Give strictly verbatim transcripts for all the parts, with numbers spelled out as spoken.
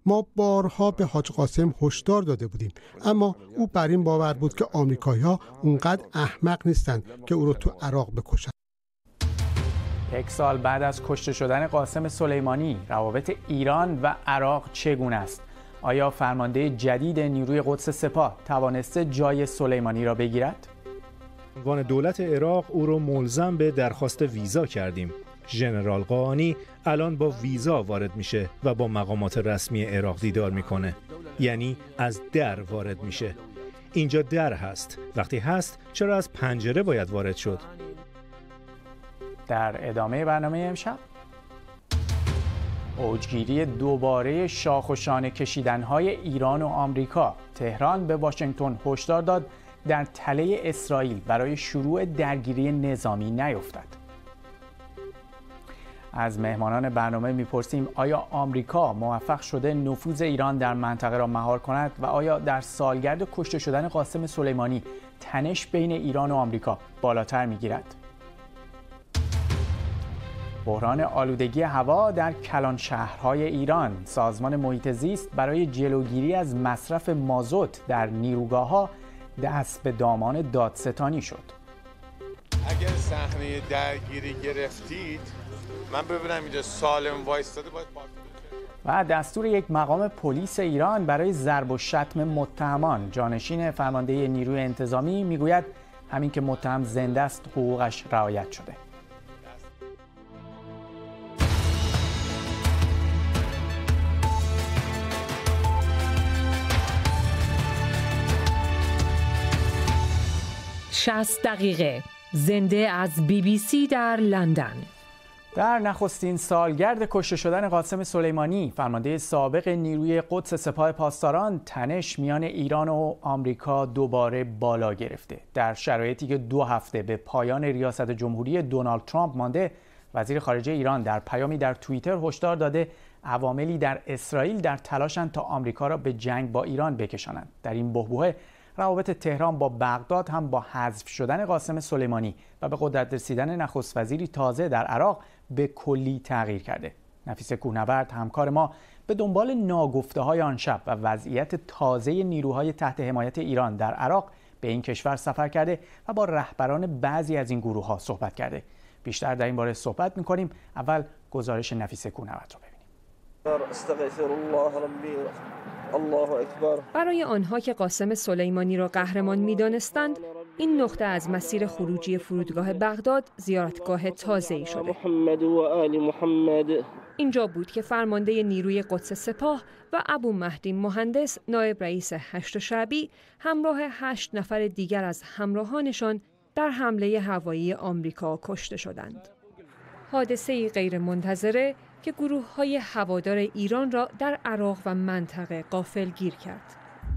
ما بارها به حاج قاسم هشدار داده بودیم، اما او بر این باور بود که آمریکایی‌ها اونقدر احمق نیستند که او رو تو عراق بکشن. یک سال بعد از کشته شدن قاسم سلیمانی، روابط ایران و عراق چگونه است؟ آیا فرمانده جدید نیروی قدس سپاه توانسته جای سلیمانی را بگیرد؟ عنوان دولت عراق او را ملزم به درخواست ویزا کردیم. ژنرال قاآنی الان با ویزا وارد میشه و با مقامات رسمی عراق دیدار میکنه. یعنی از در وارد میشه. اینجا در هست. وقتی هست چرا از پنجره باید وارد شد؟ در ادامه برنامه امشب اوجگیری دوباره شاخ و شانه کشیدن‌های ایران و آمریکا. تهران به واشنگتن هشدار داد در تله اسرائیل برای شروع درگیری نظامی نیفتد. از مهمانان برنامه میپرسیم آیا آمریکا موفق شده نفوذ ایران در منطقه را مهار کند و آیا در سالگرد کشته شدن قاسم سلیمانی تنش بین ایران و آمریکا بالاتر میگیرد؟ بحران آلودگی هوا در کلان شهرهای ایران. سازمان محیط زیست برای جلوگیری از مصرف مازوت در نیروگاه‌ها دست به دامان دادستانی شد. اگر صحنه درگیری گرفتید من ببینم اینجا سالم وایستاده باید پارک و دستور یک مقام پلیس ایران برای ضرب و شتم متهمان. جانشین فرمانده نیروی انتظامی میگوید همین که متهم زنده است حقوقش رعایت شده. شصت دقیقه زنده از بی بی سی در لندن. در نخستین سالگرد کشته شدن قاسم سلیمانی، فرمانده سابق نیروی قدس سپاه پاسداران، تنش میان ایران و آمریکا دوباره بالا گرفته. در شرایطی که دو هفته به پایان ریاست جمهوری دونالد ترامپ مانده، وزیر خارجه ایران در پیامی در توییتر هشدار داده عواملی در اسرائیل در تلاشند تا آمریکا را به جنگ با ایران بکشانند. در این بحبوحه روابط تهران با بغداد هم با حذف شدن قاسم سلیمانی و به قدرت رسیدن نخست وزیری تازه در عراق به کلی تغییر کرده. نفیس کوهنورد همکار ما به دنبال ناگفته‌های آن شب و وضعیت تازه نیروهای تحت حمایت ایران در عراق به این کشور سفر کرده و با رهبران بعضی از این گروه‌ها صحبت کرده. بیشتر در این باره صحبت می‌کنیم. اول گزارش نفیس کوهنورد رو ببینیم. استغفر الله ربی الله اکبر. برای آنها که قاسم سلیمانی را قهرمان می‌دانستند، این نقطه از مسیر خروجی فرودگاه بغداد زیارتگاه تازه‌ای شده. محمد و آل محمد. اینجا بود که فرمانده نیروی قدس سپاه و ابو مهدی مهندس، نایب رئیس هشت شعبی، همراه هشت نفر دیگر از همراهانشان در حمله هوایی آمریکا کشته شدند. حادثه‌ای غیرمنتظره که گروه‌های هوادار ایران را در عراق و منطقه غافلگیر کرد.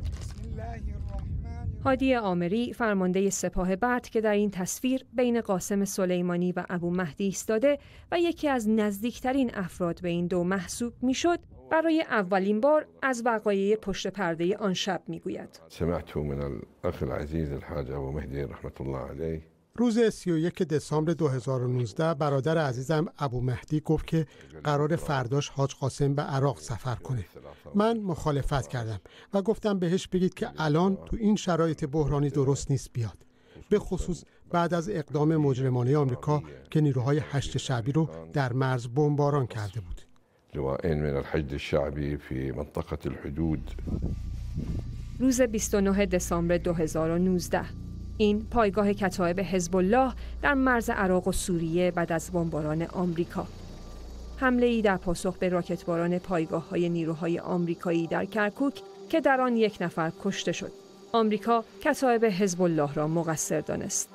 هادی آمری، فرمانده سپاه بعد که در این تصویر بین قاسم سلیمانی و ابو مهدی ایستاده و یکی از نزدیکترین افراد به این دو محسوب میشد، برای اولین بار از وقایع پشت پرده آن شب میگوید. سمعت من الاخ العزیز الحاج ابو مهدی رحمت الله علیه. روز سی و یک دسامبر دو هزار و نوزده برادر عزیزم ابو مهدی گفت که قرار فرداش حاج قاسم به عراق سفر کنه. من مخالفت کردم و گفتم بهش بگید که الان تو این شرایط بحرانی درست نیست بیاد. به خصوص بعد از اقدام مجرمانه آمریکا که نیروهای هشت شعبی رو در مرز بمباران کرده بود. لواءین من الحشد الشعبی فی منطقه الحدود. روز بیست و نه دسامبر دو هزار و نوزده این پایگاه کتایب حزب الله در مرز عراق و سوریه بعد از بمباران آمریکا. حمله‌ای در پاسخ به راکتباران پایگاه‌های نیروهای آمریکایی در کرکوک که در آن یک نفر کشته شد. آمریکا کتایب حزب الله را مقصر دانست.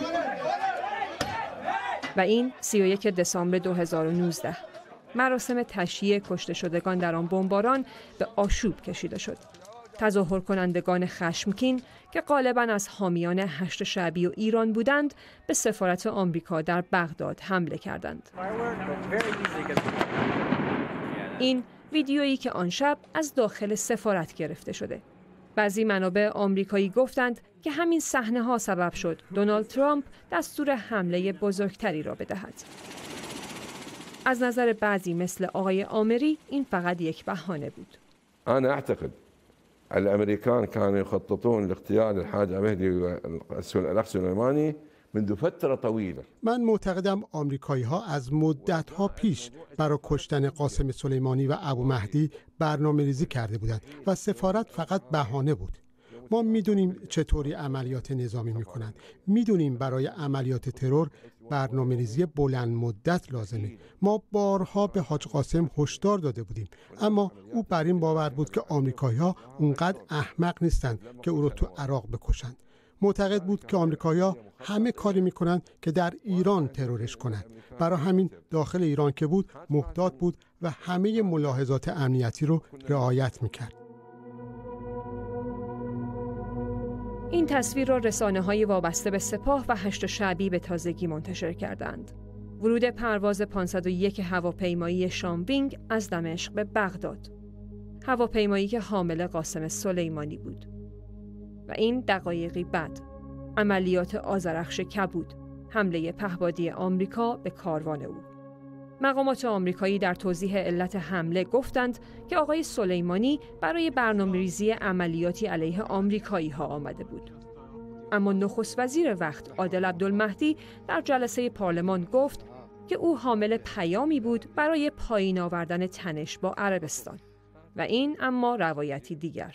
و این سی و یک دسامبر دو هزار و نوزده مراسم تشییع کشته شدگان در آن بمباران به آشوب کشیده شد. تظاهر کنندگان خشمگین که غالباً از حامیان هشت شعبی و ایران بودند، به سفارت آمریکا در بغداد حمله کردند. این ویدیویی که آن شب از داخل سفارت گرفته شده. بعضی منابع آمریکایی گفتند که همین صحنه‌ها سبب شد دونالد ترامپ دستور حمله بزرگتری را بدهد. از نظر بعضی مثل آقای آمری این فقط یک بهانه بود. أنا أعتقد الأمريكان كانوا يخططون لاغتيال الحاج مهدي الأخ سليمانی منذ فترة طويلة. من معتقدم آمریکایی ها از مدت ها پیش برای کشتن قاسم سلیمانی و ابو مهدی برنامه ریزی کرده بودند و سفارت فقط بهانه بود. ما میدونیم چطوری عملیات نظامی میکنند. میدونیم برای عملیات ترور برنامه ریزی بلند مدت لازمه. ما بارها به حاج قاسم هشدار داده بودیم، اما او بر این باور بود که آمریکایی ها اونقدر احمق نیستند که او رو تو عراق بکشند. معتقد بود که آمریکایی‌ها همه کاری میکنند که در ایران ترورش کنند. برای همین داخل ایران که بود محتاط بود و همه ملاحظات امنیتی رو رعایت میکرد. این تصویر را رسانه‌های وابسته به سپاه و هشت شعبی به تازگی منتشر کردند. ورود پرواز پانصد و یک هواپیمایی شامبینگ از دمشق به بغداد. هواپیمایی که حامل قاسم سلیمانی بود. و این دقایقی بعد عملیات آذرخش کبود، حمله پهپادی آمریکا به کاروان او. مقامات آمریکایی در توضیح علت حمله گفتند که آقای سلیمانی برای برنامه‌ریزی عملیاتی علیه آمریکایی ها آمده بود. اما نخست وزیر وقت عادل عبدالمهدی در جلسه پارلمان گفت که او حامل پیامی بود برای پایین آوردن تنش با عربستان. و این اما روایتی دیگر.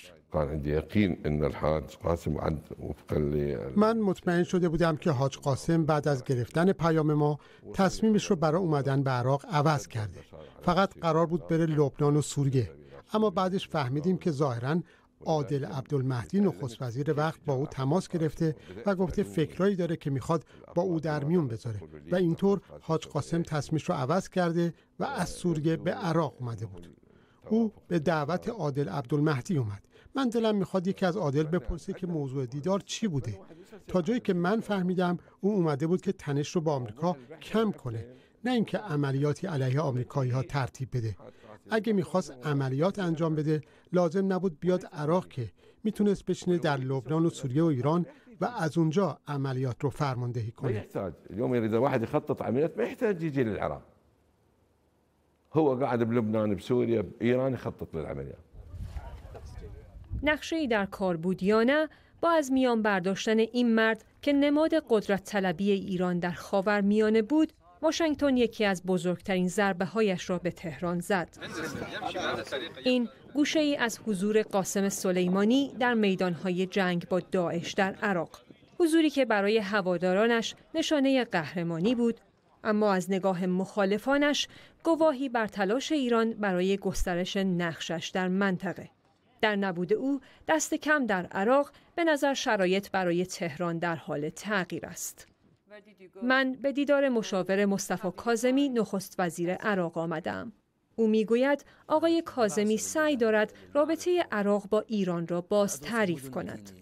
من مطمئن شده بودم که حاج قاسم بعد از گرفتن پیام ما تصمیمش رو برای اومدن به عراق عوض کرده. فقط قرار بود بره لبنان و سوریه، اما بعدش فهمیدیم که ظاهراً عادل عبدالمهدی نخست وزیر وقت با او تماس گرفته و گفته فکرایی داره که میخواد با او در میون بذاره و اینطور حاج قاسم تصمیمش رو عوض کرده و از سوریه به عراق اومده بود. او به دعوت عادل عبدالمهدی اومد. من دلم میخواد یکی از عادل بپرسه که موضوع دیدار چی بوده. تا جایی که من فهمیدم او اومده بود که تنش رو با آمریکا کم کنه، نه اینکه عملیاتی علیه آمریکایی ها ترتیب بده. اگه میخواست عملیات انجام بده لازم نبود بیاد عراق، که میتونست بشینه در لبنان و سوریه و ایران و از اونجا عملیات رو فرماندهی کنه. اليوم يريد واحد يخطط عمليات ما يحتاج يجي للعراق. هو قاعد بلبنان بسوريا بإيران يخطط للعمليات. نقشه‌ای در کار بود یا نه، با از میان برداشتن این مرد که نماد قدرت طلبی ایران در خاورمیانه بود، واشنگتن یکی از بزرگترین ضربه‌هایش را به تهران زد. این گوشه‌ای از حضور قاسم سلیمانی در میدان‌های جنگ با داعش در عراق. حضوری که برای هوادارانش نشانه قهرمانی بود، اما از نگاه مخالفانش گواهی بر تلاش ایران برای گسترش نقشش در منطقه. در نبود او دست کم در عراق به نظر شرایط برای تهران در حال تغییر است. من به دیدار مشاور مصطفی کاظمی نخست وزیر عراق آمدم. او میگوید آقای کاظمی سعی دارد رابطه عراق با ایران را باز تعریف کند.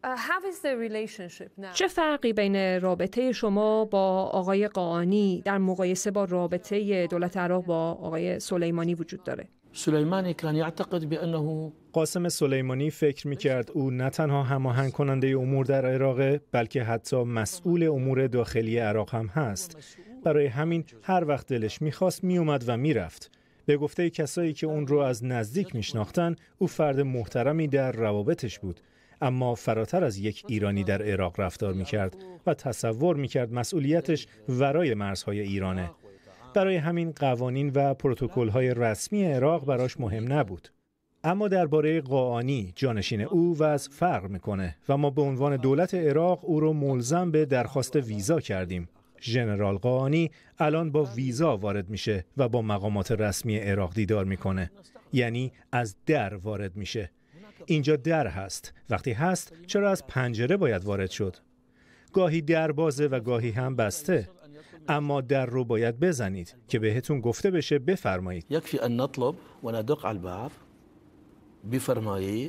چه فرقی بین رابطه شما با آقای قاآنی در مقایسه با رابطه دولت عراق با آقای سلیمانی وجود داره؟ سلیمانی كان يعتقد بأنه قاسم سلیمانی فکر می‌کرد او نه تنها هماهنگ کننده امور در عراق، بلکه حتی مسئول امور داخلی عراق هم هست. برای همین هر وقت دلش می‌خواست میومد و میرفت. به گفته کسایی که اون رو از نزدیک میشناختن، او فرد محترمی در روابطش بود، اما فراتر از یک ایرانی در عراق رفتار می‌کرد و تصور می‌کرد مسئولیتش ورای مرزهای ایرانه. برای همین قوانین و پروتکل‌های رسمی عراق براش مهم نبود. اما درباره قاآنی جانشین او وضع فرق میکنه و ما به عنوان دولت عراق او رو ملزم به درخواست ویزا کردیم. ژنرال قاآنی الان با ویزا وارد میشه و با مقامات رسمی عراق دیدار میکنه. یعنی از در وارد میشه. اینجا در هست. وقتی هست چرا از پنجره باید وارد شد؟ گاهی در بازه و گاهی هم بسته. اما در رو باید بزنید که بهتون گفته بشه بفرمایید. يكفي أن نطلب وندق على الباب بفرمایید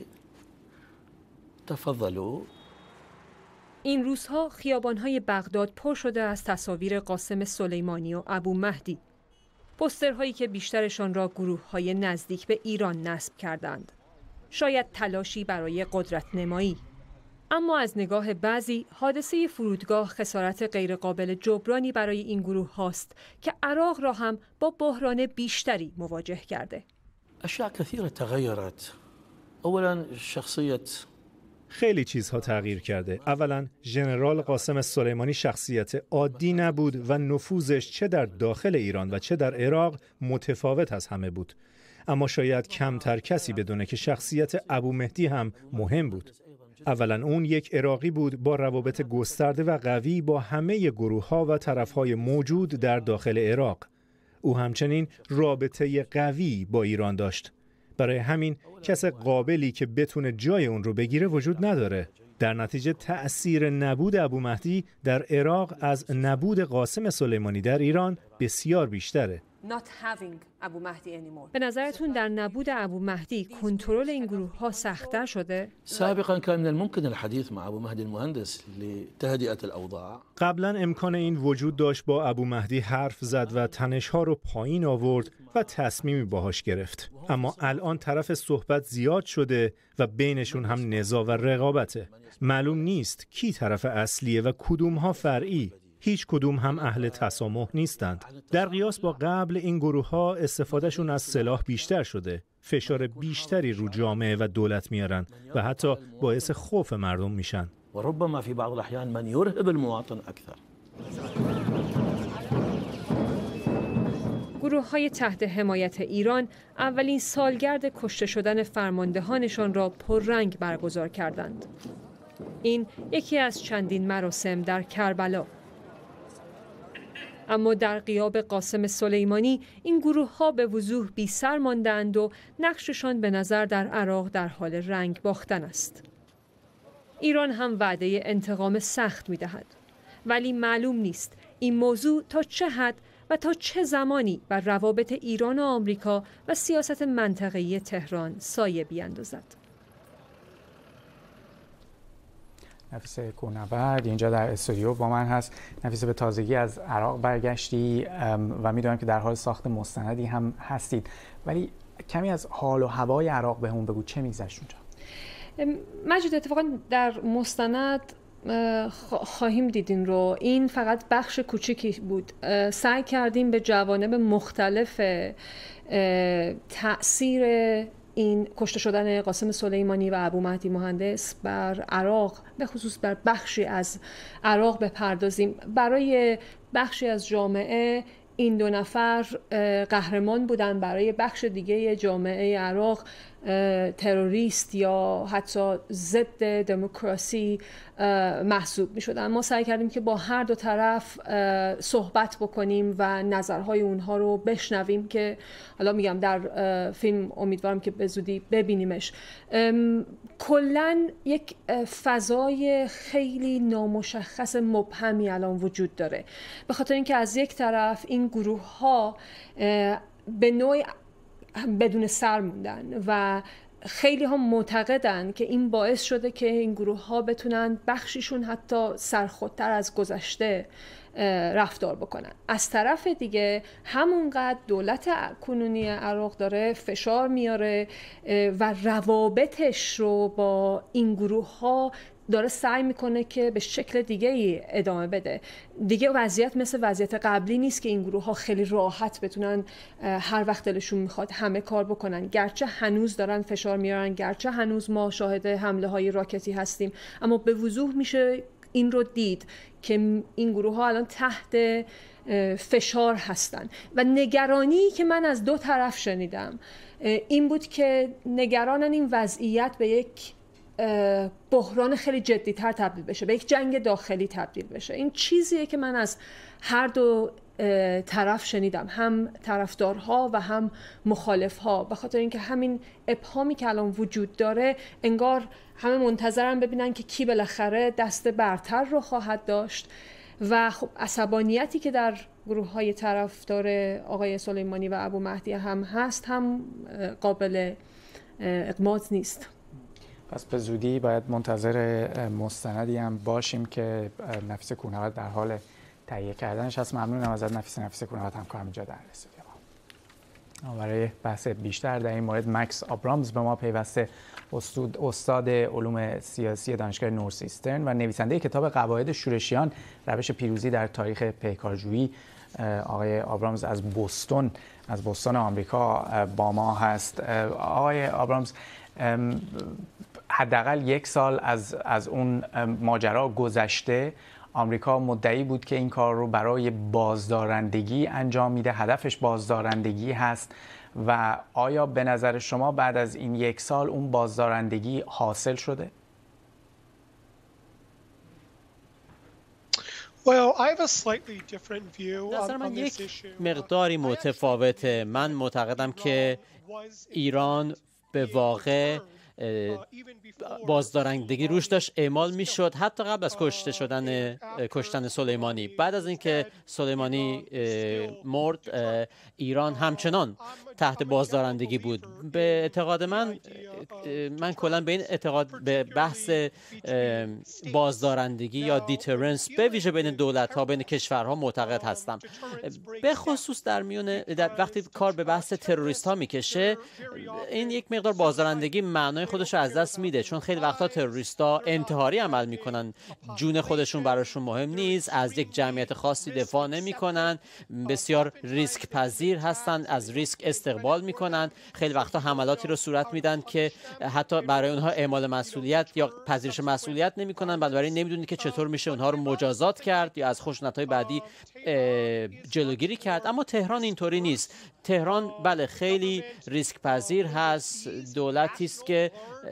تفضلوا. این روزها خیابان‌های بغداد پر شده از تصاویر قاسم سلیمانی و ابو مهدی. پوسترهایی که بیشترشان را گروه‌های نزدیک به ایران نصب کردند. شاید تلاشی برای قدرت نمایی. اما از نگاه بعضی حادثه فرودگاه خسارت غیرقابل جبرانی برای این گروه هاست که عراق را هم با بحران بیشتری مواجه کرده. اشیاء كثيرة تغيرت اولا شخصیت خیلی چیزها تغییر کرده. اولا ژنرال قاسم سلیمانی شخصیت عادی نبود و نفوذش چه در داخل ایران و چه در عراق متفاوت از همه بود. اما شاید کمتر کسی بدونه که شخصیت ابو مهدی هم مهم بود. اولا اون یک عراقی بود با روابط گسترده و قوی با همه گروه‌ها و طرف‌های موجود در داخل عراق. او همچنین رابطه قوی با ایران داشت. برای همین کس قابلی که بتونه جای اون رو بگیره وجود نداره. در نتیجه تأثیر نبود ابو مهدی در عراق از نبود قاسم سلیمانی در ایران بسیار بیشتره. به نظرتون در نبود ابو مهدی کنترل این گروه ها سخت‌تر شده؟ سابقا كان من الممكن الحديث مع ابو مهدي المهندس لتهدئة الاوضاع. قبلا امکان این وجود داشت با ابو مهدی حرف زد و تنش‌ها رو پایین آورد و تصمیمی باهاش گرفت. اما الان طرف صحبت زیاد شده و بینشون هم نزاع و رقابته. معلوم نیست کی طرف اصلیه و کدوم‌ها فرعی. هیچ کدوم هم اهل تسامح نیستند. در قیاس با قبل این گروه ها استفادهشون از سلاح بیشتر شده. فشار بیشتری رو جامعه و دولت میارن و حتی باعث خوف مردم میشن. و ربما فی بعض الاحیان من یرهب المواطن اکثر. گروه های تحت حمایت ایران اولین سالگرد کشته شدن فرماندهانشان را پررنگ برگزار کردند. این یکی از چندین مراسم در کربلا. اما در غیاب قاسم سلیمانی این گروه ها به وضوح بی سر ماندند و نقششان به نظر در عراق در حال رنگ باختن است. ایران هم وعده انتقام سخت می دهد. ولی معلوم نیست این موضوع تا چه حد و تا چه زمانی بر روابط ایران و آمریکا و سیاست منطقه‌ای تهران سایه بیاندازد. نفیسه کوهنورد اینجا در استودیو با من هست. نفیسه، به تازگی از عراق برگشتی و میدونم که در حال ساخت مستندی هم هستید، ولی کمی از حال و هوای عراق بهمون بگو، چه میگذشت اونجا؟ مجید، اتفاقا در مستند خواهیم دیدین رو. این فقط بخش کوچیکی بود. سعی کردیم به جوانب مختلف تأثیر این کشته شدن قاسم سلیمانی و ابو مهدی مهندس بر عراق، به خصوص بر بخشی از عراق بپردازیم. برای بخشی از جامعه این دو نفر قهرمان بودن، برای بخش دیگه جامعه عراق تروریست یا حتی ضد دموکراسی محسوب می شدن. ما سعی کردیم که با هر دو طرف صحبت بکنیم و نظرهای اونها رو بشنویم که حالا میگم در فیلم امیدوارم که به زودی ببینیمش. کلاً یک فضای خیلی نامشخص مبهمی الان وجود داره، به خاطر اینکه از یک طرف این گروه ها به نوعی بدون سر موندن و خیلی ها معتقدن که این باعث شده که این گروه ها بتونن بخشیشون حتی سرخودتر از گذشته رفتار بکنن. از طرف دیگه همونقدر دولت کنونی عراق داره فشار میاره و روابطش رو با این گروه ها داره سعی میکنه که به شکل دیگه ای ادامه بده. دیگه وضعیت مثل وضعیت قبلی نیست که این گروه ها خیلی راحت بتونن هر وقت دلشون میخواد همه کار بکنن. گرچه هنوز دارن فشار میارن، گرچه هنوز ما شاهد حمله های راکتی هستیم، اما به وضوح میشه این رو دید که این گروه ها الان تحت فشار هستن. و نگرانی که من از دو طرف شنیدم این بود که نگرانن این وضعیت به یک بحران خیلی جدی‌تر تبدیل بشه، به یک جنگ داخلی تبدیل بشه. این چیزیه که من از هر دو طرف شنیدم، هم طرفدارها و هم مخالفها، به خاطر اینکه همین ابهامی که الان وجود داره انگار همه منتظرن ببینن که کی بالاخره دست برتر رو خواهد داشت. و خب عصبانیتی که در گروه های طرفدار آقای سلیمانی و ابو مهدی هم هست هم قابل اغماض نیست. پس به زودی باید منتظر مستندی هم باشیم که نفیسه کوهنورد در حال تهیه کردنش هست. ممنونم ازت نفیسه نفیسه کوهنورد، همکارم اینجا در استودیو ما. برای بحث بیشتر در این مورد مکس آبرامز به ما پیوسته، استاد علوم سیاسی دانشگاه نورث ایسترن و نویسنده کتاب قواعد شورشیان، روش پیروزی در تاریخ پیکارجویی. آقای آبرامز از بوستون از بوستون آمریکا با ما هست. آقای آبرامز، حداقل یک سال از از اون ماجرا گذشته. آمریکا مدعی بود که این کار رو برای بازدارندگی انجام میده، هدفش بازدارندگی هست. و آیا به نظر شما بعد از این یک سال اون بازدارندگی حاصل شده؟ نظر من یک مقداری متفاوته. من معتقدم که ایران به واقع بازدارندگی روش داشت اعمال میشد حتی قبل از کشته شدن کشتن سلیمانی. بعد از اینکه سلیمانی مرد ایران همچنان تحت بازدارندگی بود. به اعتقاد من من کلا به این اعتقاد به بحث بازدارندگی یا دیترنس به ویژه بین دولت ها بین کشورها معتقد هستم. به خصوص در میون وقتی کار به بحث تروریست ها میکشه این یک مقدار بازدارندگی معنای خودش رو از دست میده، چون خیلی وقتا تروریستا انتحاری عمل میکنن، جون خودشون براشون مهم نیست، از یک جمعیت خاصی دفاع نمیکنن، بسیار ریسک پذیر هستن، از ریسک استقبال میکنن، خیلی وقتا حملاتی رو صورت میدن که حتی برای اونها اعمال مسئولیت یا پذیرش مسئولیت نمیکنن، بنابراین نمیدونید که چطور میشه اونها رو مجازات کرد یا از خشونت‌های بعدی جلوگیری کرد. اما تهران اینطوری نیست. تهران بله خیلی ریسک پذیر هست، دولتی است که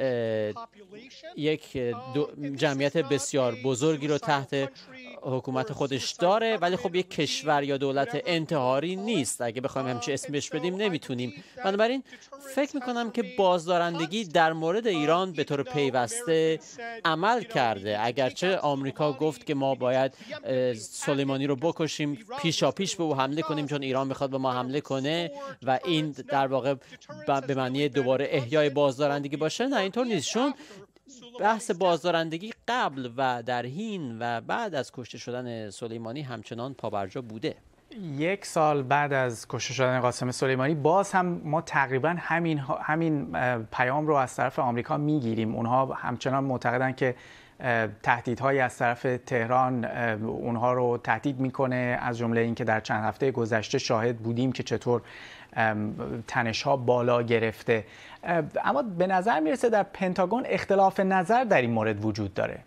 یک جمعیت بسیار بزرگی رو تحت حکومت خودش داره، ولی خب یک کشور یا دولت انتحاری نیست. اگه بخوایم همچین اسمش بدیم نمیتونیم. بنابراین فکر میکنم که بازدارندگی در مورد ایران به طور پیوسته عمل کرده. اگرچه آمریکا گفت که ما باید سلیمانی رو بکشیم، پیشا پیش به او حمله کنیم چون ایران میخواد به ما حمله کنه و این در واقع به معنی دوباره احیای بازدارندگی باشه. نه اینطور نیست، چون بحث بازدارندگی قبل و در حین و بعد از کشته شدن سلیمانی همچنان پابرجا بوده. یک سال بعد از کشته شدن قاسم سلیمانی باز هم ما تقریبا همین همین پیام رو از طرف آمریکا میگیریم. اونها همچنان معتقدن که تهدیدهایی از طرف تهران اونها رو تهدید میکنه، از جمله اینکه در چند هفته گذشته شاهد بودیم که چطور تنش‌ها بالا گرفته. اما به نظر میرسه در پنتاگون اختلاف نظر در این مورد وجود داره.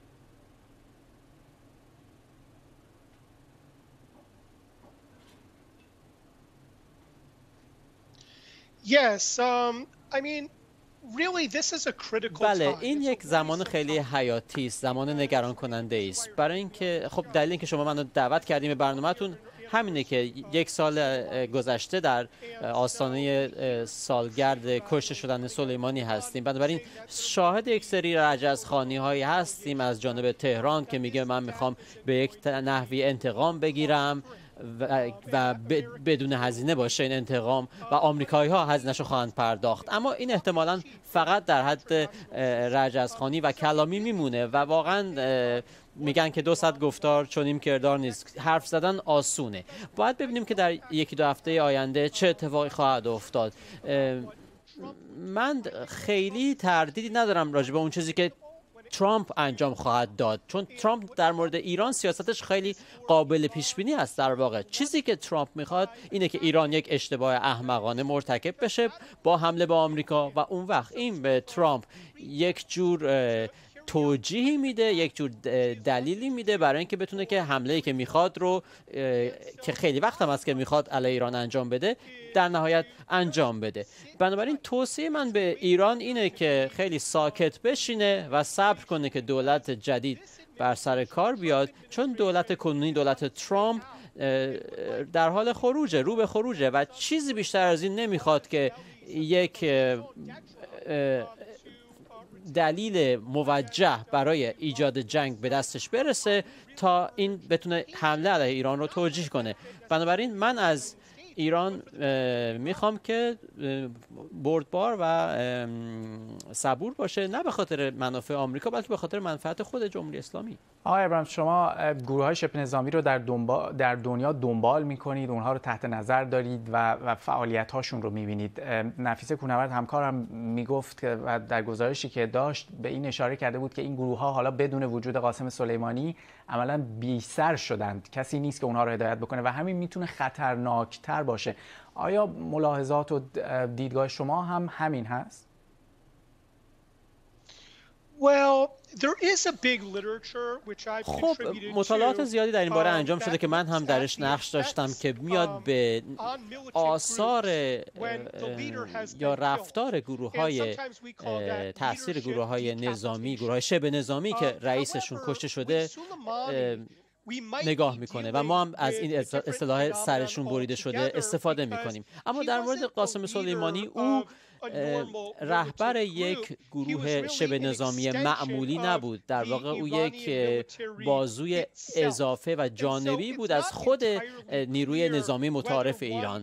Yes, um, I mean بله این یک زمان خیلی حیاتی است، زمان نگران کننده است. برای اینکه خب دلیل اینکه شما منو دعوت کردیم به برنامه‌تون همینه که یک سال گذشته در آستانه سالگرد کشته شدن سلیمانی هستیم. بنابراین شاهد یک سری رجزخوانی هایی هستیم از جانب تهران که میگه من میخوام به یک نحوی انتقام بگیرم و, و بدون هزینه باشه این انتقام و آمریکایی ها هزینه‌شو خواهند پرداخت. اما این احتمالاً فقط در حد رجزخوانی و کلامی میمونه و واقعاً میگن که دو صد گفتار چنین کردار نیست. حرف زدن آسونه. باید ببینیم که در یکی دو هفته آینده چه اتفاقی خواهد افتاد. من خیلی تردیدی ندارم راجع به اون چیزی که ترامپ انجام خواهد داد، چون ترامپ در مورد ایران سیاستش خیلی قابل پیش بینی است. در واقع چیزی که ترامپ میخواد اینه که ایران یک اشتباه احمقانه مرتکب بشه با حمله به آمریکا و اون وقت این به ترامپ یک جور توجیهی میده، یک جور دلیلی میده برای اینکه بتونه که حمله‌ای که میخواد رو که خیلی وقت هم است که میخواد علیه ایران انجام بده در نهایت انجام بده. بنابراین توصیه من به ایران اینه که خیلی ساکت بشینه و صبر کنه که دولت جدید بر سر کار بیاد، چون دولت کنونی دولت ترامپ در حال خروجه، رو به خروجه و چیزی بیشتر از این نمیخواد که یک دلیل موجه برای ایجاد جنگ به دستش برسه تا این بتونه حمله علیه ایران رو توجیه کنه. بنابراین من از ایران میخوام که بردبار و صبور باشه، نه به خاطر منافع آمریکا بلکه به خاطر منفعت خود جمهوری اسلامی. آقای ابراهیم، شما گروه‌های شبه نظامی رو در دنبال در دنیا دنبال می‌کنید، اونها رو تحت نظر دارید و و فعالیت‌هاشون رو می‌بینید. نفیسه کوهنورد همکارم میگفت و در گزارشی که داشت به این اشاره کرده بود که این گروه‌ها حالا بدون وجود قاسم سلیمانی عملاً بی‌سر شدند، کسی نیست که اونها رو هدایت بکنه و همین میتونه خطرناکتر باشه. آیا ملاحظات و دیدگاه شما هم همین هست؟ خب مطالعات زیادی در این باره انجام شده که من هم درش نقش داشتم که میاد به آثار یا رفتار گروه‌های تأثیر گروه‌های نظامی، گروه‌های شبه نظامی که رئیسشون کشته شده نگاه میکنه و ما هم از این اصطلاح سرشون بریده شده استفاده میکنیم. اما در مورد قاسم سلیمانی، او رهبر یک گروه شبه نظامی معمولی نبود. در واقع او یک بازوی اضافه و جانبی بود از خود نیروی نظامی متعارف ایران.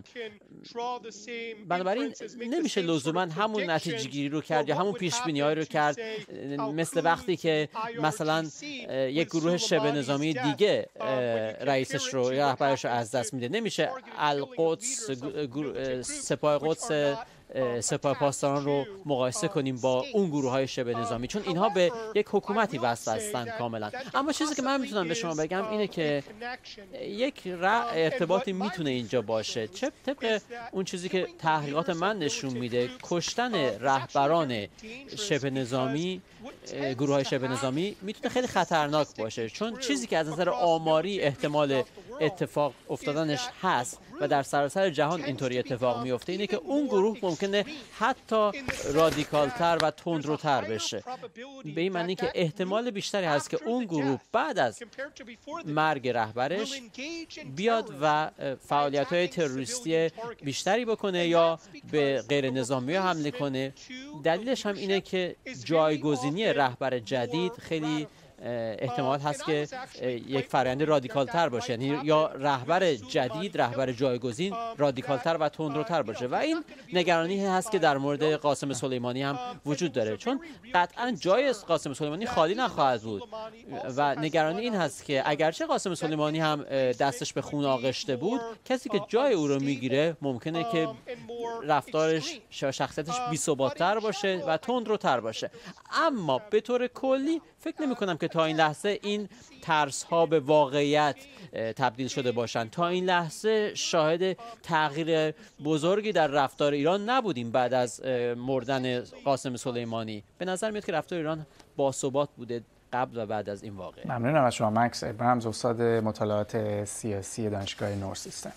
بنابراین نمیشه لزوما همون نتیجه گیری رو کرد یا همون پیش بینی های رو کرد، مثل وقتی که مثلا یک گروه شبه نظامی دیگه رئیسش رو یا رهبرش رو از دست میده. نمیشه القدس، سپاه قدس سپاه پاسداران رو مقایسه کنیم با اون گروه های شبه نظامی، چون اینها به یک حکومتی وصل هستند کاملا. اما چیزی که من میتونم به شما بگم اینه که یک ارتباطی میتونه اینجا باشه. چه طبق اون چیزی که تحقیقات من نشون میده، کشتن رهبران شبه نظامی، گروه های شبه نظامی میتونه خیلی خطرناک باشه، چون چیزی که از نظر آماری احتمال اتفاق افتادنش هست و در سراسر جهان اینطوری اتفاق میفته اینه که اون گروه ممکنه حتی رادیکالتر و تندروتر بشه، به این معنی که احتمال بیشتری هست که اون گروه بعد از مرگ رهبرش بیاد و فعالیت‌های تروریستی بیشتری بکنه یا به غیر نظامی حمله کنه. دلیلش هم اینه که جایگزینی رهبر جدید خیلی احتمال هست که یک فرآیند رادیکال تر باشه، یعنی یا رهبر جدید، رهبر جایگزین رادیکال تر و تندروتر باشه و این نگرانی هست که در مورد قاسم سلیمانی هم وجود داره، چون قطعا جای قاسم سلیمانی خالی نخواهد بود و نگرانی این هست که اگرچه قاسم سلیمانی هم دستش به خون آغشته بود، کسی که جای او رو میگیره ممکنه که رفتارش، شخصیتش بی‌ثبات‌تر باشه و تندروتر باشه. اما به طور کلی فکر نمی کنم که تا این لحظه این ترس ها به واقعیت تبدیل شده باشند. تا این لحظه شاهد تغییر بزرگی در رفتار ایران نبودیم بعد از مردن قاسم سلیمانی. به نظر میاد که رفتار ایران باثبات بوده قبل و بعد از این واقعه. ممنونم از شما مکس ابراهیمز، استاد مطالعات سیاسی دانشگاه نورث سیستم.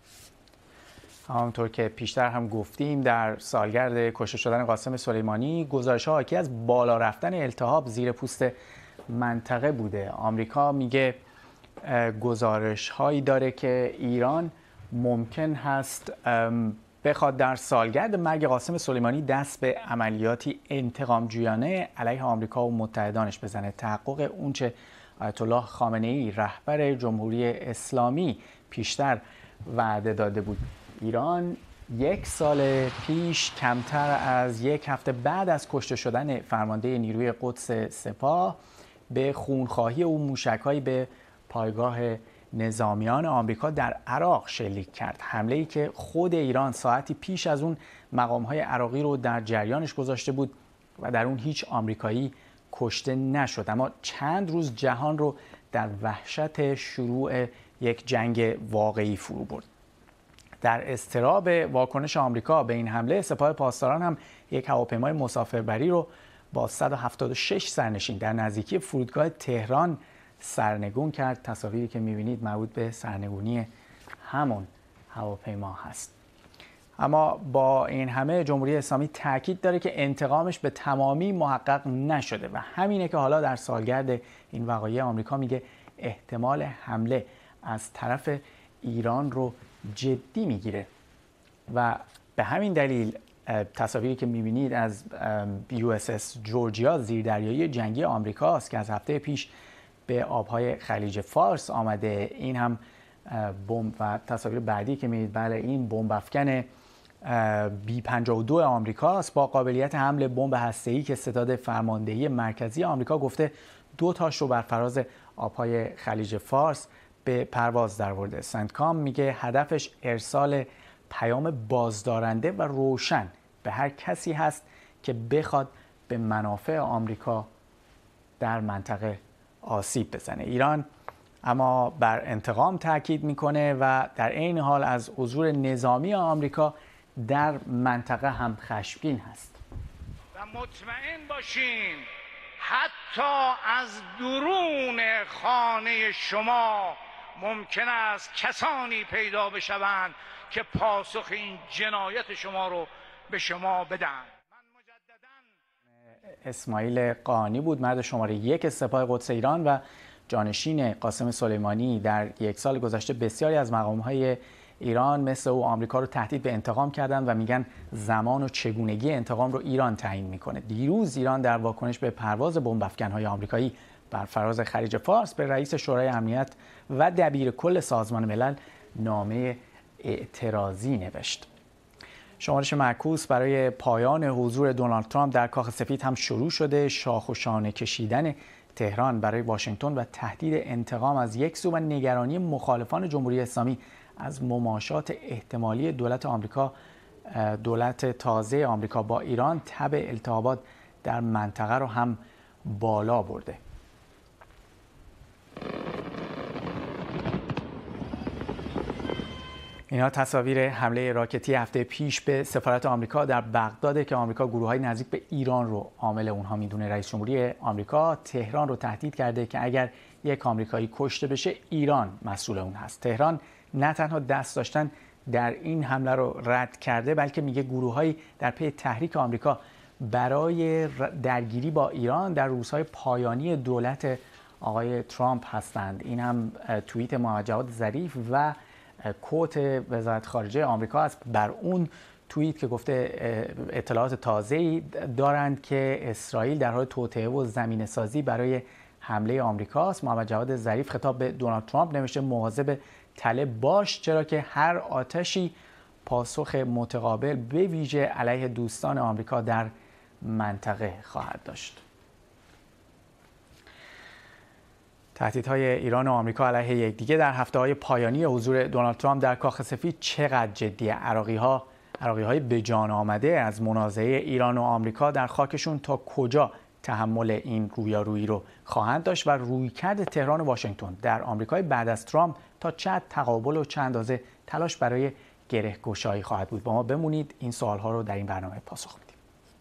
همانطور که پیشتر هم گفتیم، در سالگرد کشته شدن قاسم سلیمانی گزارش‌ها حاکی از بالا رفتن التهاب زیر پوست منطقه بوده. آمریکا میگه گزارش‌هایی داره که ایران ممکن هست بخواد در سالگرد مرگ قاسم سلیمانی دست به عملیاتی انتقام جویانه علیه آمریکا و متحدانش بزنه. تحقق اونچه آیت الله خامنه‌ای رهبر جمهوری اسلامی پیشتر وعده داده بود. ایران یک سال پیش، کمتر از یک هفته بعد از کشته شدن فرمانده نیروی قدس سپاه، به خونخواهی او موشک‌هایی به پایگاه نظامیان آمریکا در عراق شلیک کرد. حمله‌ای که خود ایران ساعتی پیش از اون مقام‌های عراقی رو در جریانش گذاشته بود و در اون هیچ آمریکایی کشته نشد، اما چند روز جهان رو در وحشت شروع یک جنگ واقعی فرو برد. در اضطراب واکنش آمریکا به این حمله، سپاه پاسداران هم یک هواپیمای مسافربری رو با صد و هفتاد و شش سرنشین در نزدیکی فرودگاه تهران سرنگون کرد. تصاویری که می‌بینید مربوط به سرنگونی همون هواپیما هست. اما با این همه جمهوری اسلامی تاکید داره که انتقامش به تمامی محقق نشده و همینه که حالا در سالگرد این وقایع آمریکا میگه احتمال حمله از طرف ایران رو جدی میگیره و به همین دلیل تصاویری که میبینید از یو اس اس جورجیا زیردریایی جنگی آمریکاست که از هفته پیش به آبهای خلیج فارس آمده. این هم بمب و تصاویر بعدی که میبینید، بله، این بمب افکن بی پنجاه و دو آمریکاست با قابلیت حمل بمب هسته‌ای که ستاد فرماندهی مرکزی آمریکا گفته دو تاش رو بر فراز آبهای خلیج فارس به پرواز درآورده. سنتکام میگه هدفش ارسال پیام بازدارنده و روشن به هر کسی هست که بخواد به منافع آمریکا در منطقه آسیب بزنه. ایران اما بر انتقام تاکید میکنه و در عین حال از حضور نظامی آمریکا در منطقه هم خشمگین هست. و مطمئن باشین حتی از درون خانه شما ممکن است کسانی پیدا بشوند که پاسخ این جنایت شما رو به شما بدن. اسماعیل قانی بود، مرد شماره یک سپاه قدس ایران و جانشین قاسم سلیمانی. در یک سال گذشته بسیاری از مقام‌های ایران مثل او آمریکا رو تهدید به انتقام کردن و میگن زمان و چگونگی انتقام رو ایران تعیین میکنه. دیروز ایران در واکنش به پرواز بمب افکن‌های آمریکایی بر فراز خلیج فارس به رئیس شورای امنیت و دبیر کل سازمان ملل نامه اعتراضی نوشت. شمارش معکوس برای پایان حضور دونالد ترامپ در کاخ سفید هم شروع شده. شاخ و شانه کشیدن تهران برای واشنگتن و تهدید انتقام از یک سو و نگرانی مخالفان جمهوری اسلامی از مماشات احتمالی دولت آمریکا دولت تازه آمریکا با ایران تب التهابات در منطقه رو هم بالا برده. اینا تصاویر حمله راکتی هفته پیش به سفارت آمریکا در بغداد که آمریکا گروه‌های نزدیک به ایران رو عامل اونها میدونه. رئیس جمهوری آمریکا تهران رو تهدید کرده که اگر یک آمریکایی کشته بشه ایران مسئول اون هست. تهران نه تنها دست داشتن در این حمله رو رد کرده بلکه میگه گروه‌هایی در پی تحریک آمریکا برای درگیری با ایران در روزهای پایانی دولت آقای ترامپ هستند. این هم توییت محمد جواد ظریف و کوت وزارت خارجه آمریکا است بر اون توییت که گفته اطلاعات تازه‌ای دارند که اسرائیل در حال توطئه و زمینه‌سازی برای حمله آمریکاست. محمد جواد ظریف خطاب به دونالد ترامپ نوشته مواظب تله باش چرا که هر آتشی پاسخ متقابل به ویژه علیه دوستان آمریکا در منطقه خواهد داشت. تهدیدهای ایران و آمریکا علیه یکدیگر در هفته‌های پایانی حضور دونالد ترامپ در کاخ سفید چقدر جدیه؟ عراقی‌ها عراقی‌های به جان آمده از منازعه ایران و آمریکا در خاکشون تا کجا تحمل این رویارویی رو خواهند داشت و رویکرد تهران و واشنگتن در آمریکای بعد از ترامپ تا چه تقابل و چه اندازه تلاش برای گره‌گشایی خواهد بود؟ با ما بمونید، این سوال‌ها رو در این برنامه پاسخ میدیم.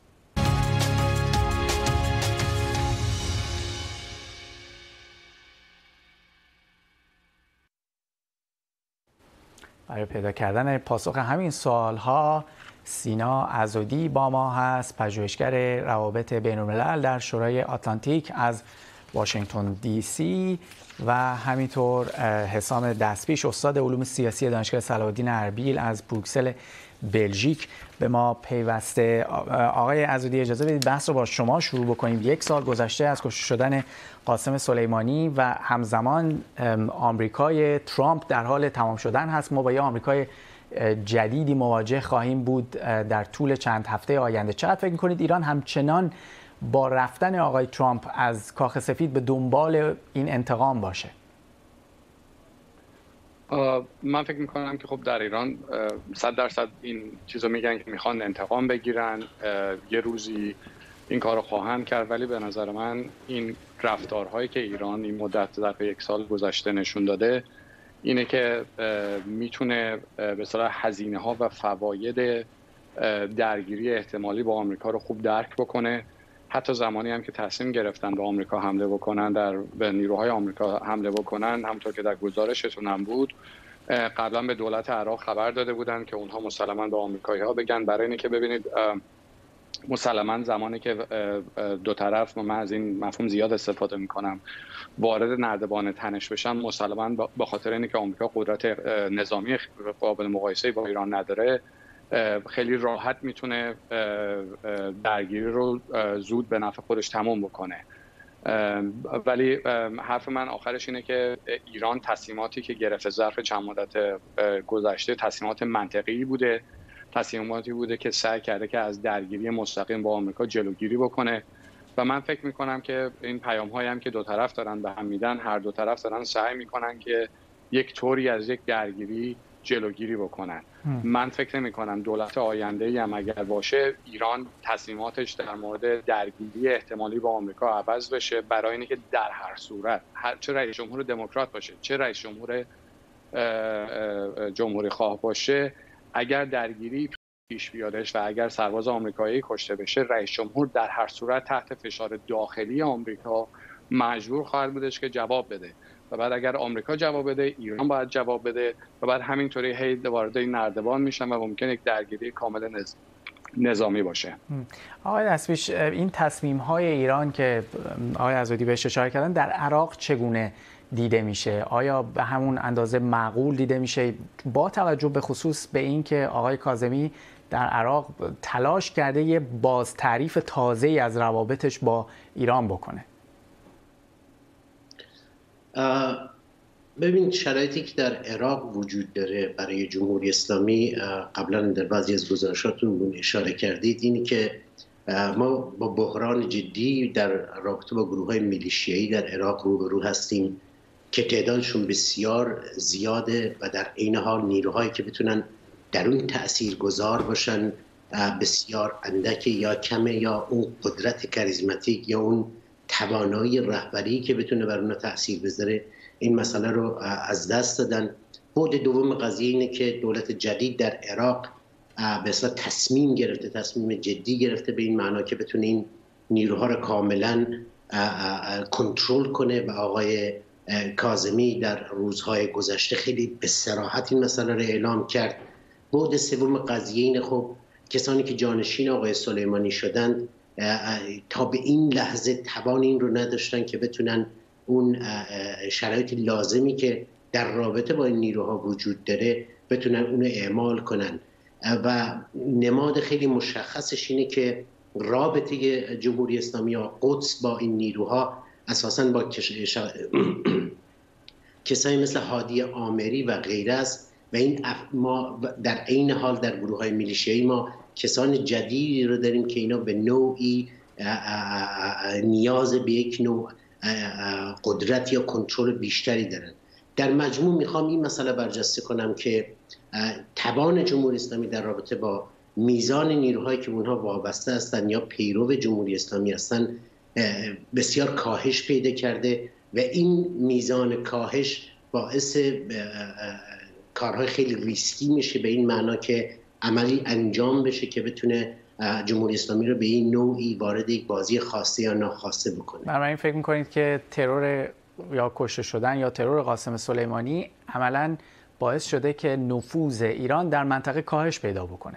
برای پیدا کردن پاسخ همین سوال‌ها سینا عزودی با ما هست، پژوهشگر روابط بین‌الملل در شورای آتلانتیک از واشنگتن دی سی و همینطور حسام دستپیش استاد علوم سیاسی دانشگاه صلاح‌الدین اربیل از بروکسل بلژیک به ما پیوسته. آقای عزودی اجازه بدید بحث رو با شما شروع بکنیم. یک سال گذشته از کشته شدن قاسم سلیمانی و همزمان آمریکای ترامپ در حال تمام شدن هست. ما با یه آمریکای جدیدی مواجه خواهیم بود در طول چند هفته آینده. چقدر فکر می‌کنید ایران همچنان با رفتن آقای ترامپ از کاخ سفید به دنبال این انتقام باشه؟ من فکر میکنم که خب در ایران صد درصد این چیزو میگن که میخوان انتقام بگیرن، یه روزی این کارو خواهند کرد، ولی به نظر من این رفتارهایی که ایران این مدت در یک سال گذشته نشون داده اینه که میتونه به اصطلاح هزینه ها و فواید درگیری احتمالی با آمریکا رو خوب درک بکنه. حتی زمانی هم که تصمیم گرفتن به آمریکا حمله بکنن، در به نیروهای آمریکا حمله بکنن، همونطور که در گزارشتون هم بود، قبلا به دولت عراق خبر داده بودن که اونها مسلماً به آمریکایی‌ها بگن، برای اینکه ببینید مسلماً زمانی که دو طرف، من از این مفهوم زیاد استفاده میکنم، وارد نردبان تنش بشن، مسلماً به خاطر اینکه آمریکا قدرت نظامی قابل مقایسه با ایران نداره، خیلی راحت میتونه درگیری رو زود به نفع خودش تمام بکنه. ولی حرف من آخرش اینه که ایران تصمیماتی که گرفته ظرف چند مدت گذشته تصمیمات منطقی بوده، تصمیماتی بوده که سعی کرده که از درگیری مستقیم با آمریکا جلوگیری بکنه و من فکر میکنم که این پیام هایی هم که دو طرف دارن به هم میدن، هر دو طرف دارن سعی میکنن که یک طوری از یک درگیری جلوگیری بکنن. من فکر نمی کنم دولت آینده‌ای هم اگر باشه ایران تصمیماتش در مورد درگیری احتمالی با آمریکا عوض بشه، برای اینه که در هر صورت چه رئیس جمهور دموکرات باشه چه رئیس جمهور جمهوری خواه باشه، اگر درگیری پیش بیادش و اگر سرباز آمریکایی کشته بشه، رئیس جمهور در هر صورت تحت فشار داخلی آمریکا مجبور خواهد بودش که جواب بده و بعد اگر آمریکا جواب بده، ایران باید جواب بده و بعد همینطوری هی وارد این نردبان میشن و ممکنه یک درگیری کامل نظ... نظامی باشه. آقای دستپیش، این تصمیم های ایران که آقای عزادی بهش اشاره کردن در عراق چگونه دیده میشه؟ آیا به همون اندازه معقول دیده میشه با توجه به خصوص به این که آقای کاظمی در عراق تلاش کرده یه باز تعریف تازه‌ای از روابطش با ایران بکنه؟ ببین، شرایطی که در عراق وجود داره برای جمهوری اسلامی، قبلا در بعضی از گزارشاتون اشاره کردید، اینی که ما با بحران جدی در رابطه با گروه‌های میلیشیایی در عراق روبرو هستیم که تعدادشون بسیار زیاده و در عین حال نیروهایی که بتونن در اون تأثیر گذار باشن بسیار اندک یا کمه، یا اون قدرت کاریزماتیک یا اون توانایی رهبری که بتونه بر اونها تأثیر بذاره، این مسئله رو از دست دادن. بعد دوم قضیه اینه که دولت جدید در عراق به اصطلاح تصمیم گرفته، تصمیم جدی گرفته به این معنا که بتونه این نیروها رو کاملا کنترل کنه و آقای کاظمی در روزهای گذشته خیلی به صراحت این مسئله رو اعلام کرد. بعد سوم قضیه اینه خب کسانی که جانشین آقای سلیمانی شدند تا به این لحظه توان این رو نداشتن که بتونن اون شرایط لازمی که در رابطه با این نیروها وجود داره بتونن اونو اعمال کنن و نماد خیلی مشخصش اینه که رابطه جمهوری اسلامی یا قدس با این نیروها اساساً با کش... کسایی مثل هادی آمری و غیره است و این اف... ما در عین حال در گروه‌های میلیشیایی ما کسان جدیدی رو داریم که اینا به نوعی نیاز به یک نوع قدرت یا کنترل بیشتری دارن. در مجموع میخوام این مسئله برجسته کنم که توان جمهوری اسلامی در رابطه با میزان نیروهایی که اونها وابسته هستند یا پیرو جمهوری اسلامی هستند بسیار کاهش پیدا کرده و این میزان کاهش باعث کارهای خیلی ریسکی میشه، به این معنا که عملی انجام بشه که بتونه جمهوری اسلامی رو به این نوعی وارد یک بازی خاصه یا ناخواسته بکنه. بنابراین فکر میکنید که ترور یا کشته شدن یا ترور قاسم سلیمانی عملاً باعث شده که نفوذ ایران در منطقه کاهش پیدا بکنه؟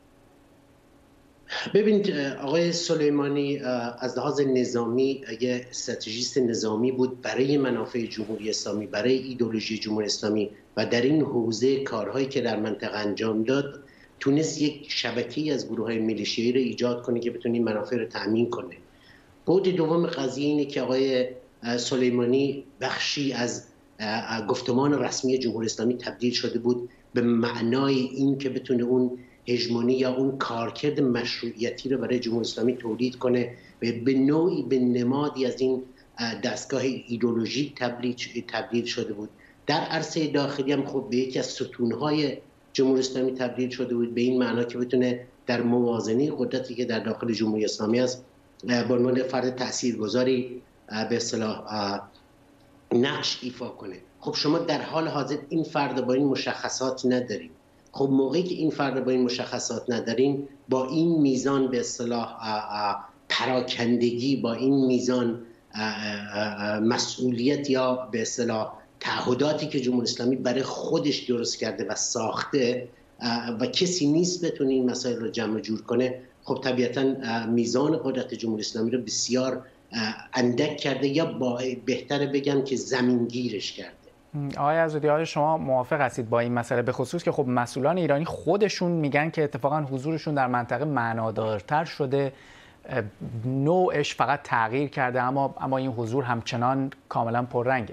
ببینید، آقای سلیمانی از لحاظ نظامی یه استراتژیست نظامی بود برای منافع جمهوری اسلامی، برای ایدئولوژی جمهوری اسلامی و در این حوزه کارهایی که در منطقه انجام داد تونست یک شبکه‌ای از گروه‌های میلیشیایی رو ایجاد کنه که بتونه این منافع رو تأمین کنه. بعد دوم قضیه اینه که آقای سلیمانی بخشی از گفتمان رسمی جمهوری اسلامی تبدیل شده بود به معنای این که بتونه اون هژمونی یا اون کارکرد مشروعیتی رو برای جمهوری اسلامی تولید کنه و به نوعی به نمادی از این دستگاه ایدئولوژیک تبدیل شده بود. در عرصه داخلی هم خب به یکی از ستونهای جمهوری اسلامی تبدیل شده بود، به این معنا که بتونه در موازنه قدرتی که در داخل جمهوری اسلامی است به عنوان فرد تاثیرگذاری به اصطلاح نقش ایفا کنه. خب شما در حال حاضر این فرد با این مشخصات نداریم. خب موقعی که این فرد با این مشخصات نداریم، با این میزان به اصطلاح پراکندگی، با این میزان مسئولیت یا به اصطلاح تعهداتی که جمهوری اسلامی برای خودش درست کرده و ساخته و کسی نیست بتونه این مسائل رو جمع جور کنه، خب طبیعتا میزان قدرت جمهوری اسلامی رو بسیار اندک کرده یا با بهتره بگم که زمینگیرش کرده. آقای عزادی، آیا شما موافق هستید با این مسئله، به خصوص که خب مسئولان ایرانی خودشون میگن که اتفاقا حضورشون در منطقه معنادارتر شده، نوعش فقط تغییر کرده اما اما این حضور همچنان کاملا پررنگه؟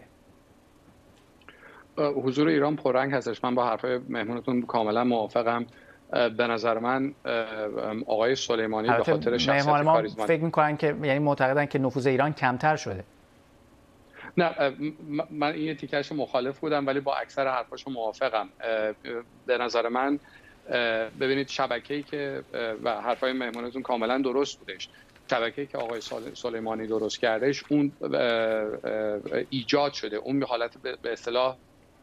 حضور ایران پررنگ هستش. من با حرفای مهمونتون کاملا موافقم. به نظر من آقای سلیمانی به خاطر شخصیت کاریزماتیک فکر می‌کنن که یعنی معتقدن که نفوذ ایران کمتر شده. نه، من این تیکش مخالف بودم ولی با اکثر حرفاشو موافقم. به نظر من ببینید شبکه‌ای که و حرفای مهمونتون کاملا درست بودش، شبکه‌ای که آقای سلیمانی درست کردش اون ایجاد شده، اون به حالت به اصطلاح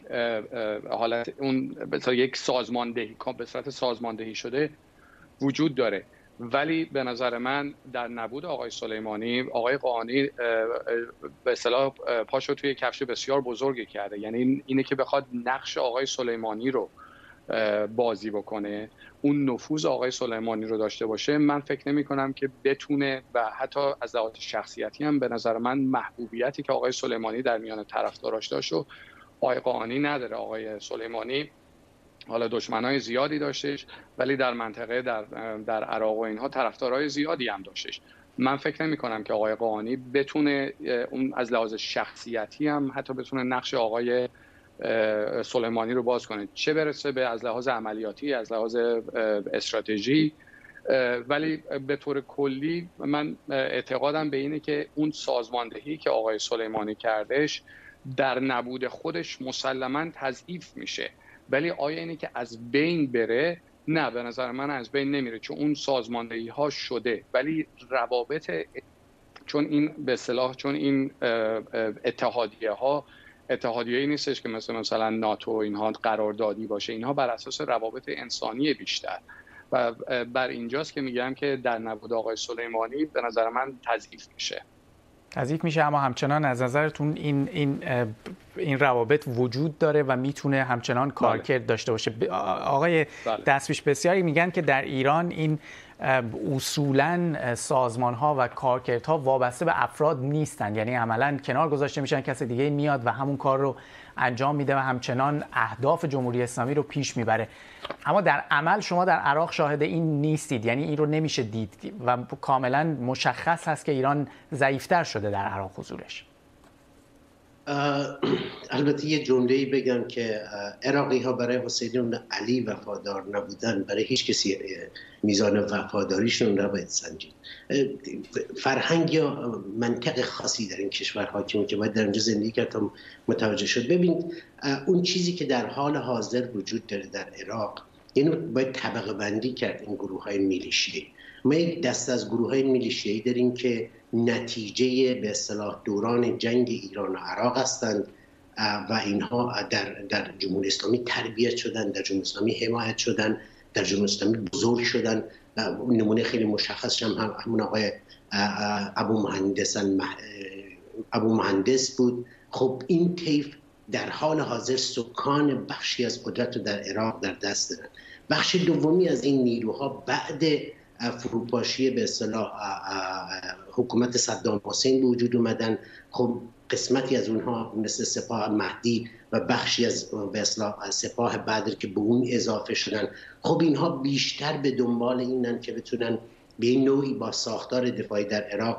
حالت اون به یک سازماندهی به صورت سازماندهی شده وجود داره. ولی به نظر من در نبود آقای سلیمانی، آقای قاآنی به اصطلاح پاشو توی کفش بسیار بزرگی کرده. یعنی اینه که بخواد نقش آقای سلیمانی رو بازی بکنه، اون نفوذ آقای سلیمانی رو داشته باشه، من فکر نمی کنم که بتونه. و حتی از لحاظ شخصیتی هم به نظر من محبوبیتی که آقای سلیمانی در میان طرفداراش داشت و آقای قاآنی نداره. آقای سلیمانی حالا دشمنای زیادی داشتش، ولی در منطقه در در عراق و اینها طرفدارای زیادی هم داشتش. من فکر نمی کنم که آقای قاآنی بتونه اون از لحاظ شخصیتی هم حتی بتونه نقش آقای سلیمانی رو باز کنه، چه برسه به از لحاظ عملیاتی، از لحاظ استراتژی. ولی به طور کلی من اعتقادم به اینه که اون سازماندهی که آقای سلیمانی کردش در نبود خودش مسلماً تضعیف میشه. ولی آیا اینه که از بین بره؟ نه، به نظر من از بین نمیره، چون اون سازماندهی ها شده. ولی روابط، چون این به اصطلاح چون این اتحادیه ها اتحادیه‌ای نیستش که مثل مثلا ناتو اینها قراردادی باشه، اینها بر اساس روابط انسانی بیشتر. و بر اینجاست که میگم که در نبود آقای سلیمانی به نظر من تضعیف میشه. تضعیف میشه، اما همچنان از نظرتون این این این روابط وجود داره و میتونه همچنان کارکرد داشته باشه؟ آقای بله. دستپیش بسیاری میگن که در ایران این اصولاً سازمان‌ها و کارکردها وابسته به افراد نیستن، یعنی عملاً کنار گذاشته میشن، کسی دیگه میاد و همون کار رو انجام میده و همچنان اهداف جمهوری اسلامی رو پیش میبره. اما در عمل شما در عراق شاهد این نیستید، یعنی این رو نمیشه دید و کاملاً مشخص هست که ایران ضعیفتر شده در عراق حضورش. البته یه جمله‌ای بگم که عراقی ها برای حسین بن علی وفادار نبودن، برای هیچ کسی میزان وفاداریشون نباید سنجید. فرهنگ یا منطق خاصی در این کشور حاکمه که باید در اینجا زندگی کرد تا متوجه شد. ببینید اون چیزی که در حال حاضر وجود داره در عراق، اینو باید طبقه بندی کرد. این گروه های میلیشیایی، ما یک دست از گروه های میلیشیایی داریم که نتیجه به اصطلاح دوران جنگ ایران و عراق هستند و اینها در در جمهوری اسلامی تربیت شدن، در جمهوری اسلامی حمایت شدن، در جمهوری اسلامی بزرگ شدن. نمونه خیلی مشخصش هم همون آقای ابو مهندس ابو مهندس بود. خب این طیف در حال حاضر سکان بخشی از قدرت رو در عراق در دست دارن. بخش دومی از این نیروها بعد فروپاشی به اصطلاح حکومت صدام حسین به وجود اومدن. خب قسمتی از اونها مثل سپاه مهدی و بخشی از به اصطلاح سپاه بدر که به اون اضافه شدن، خب اینها بیشتر به دنبال اینن که بتونن به این نوعی با ساختار دفاعی در عراق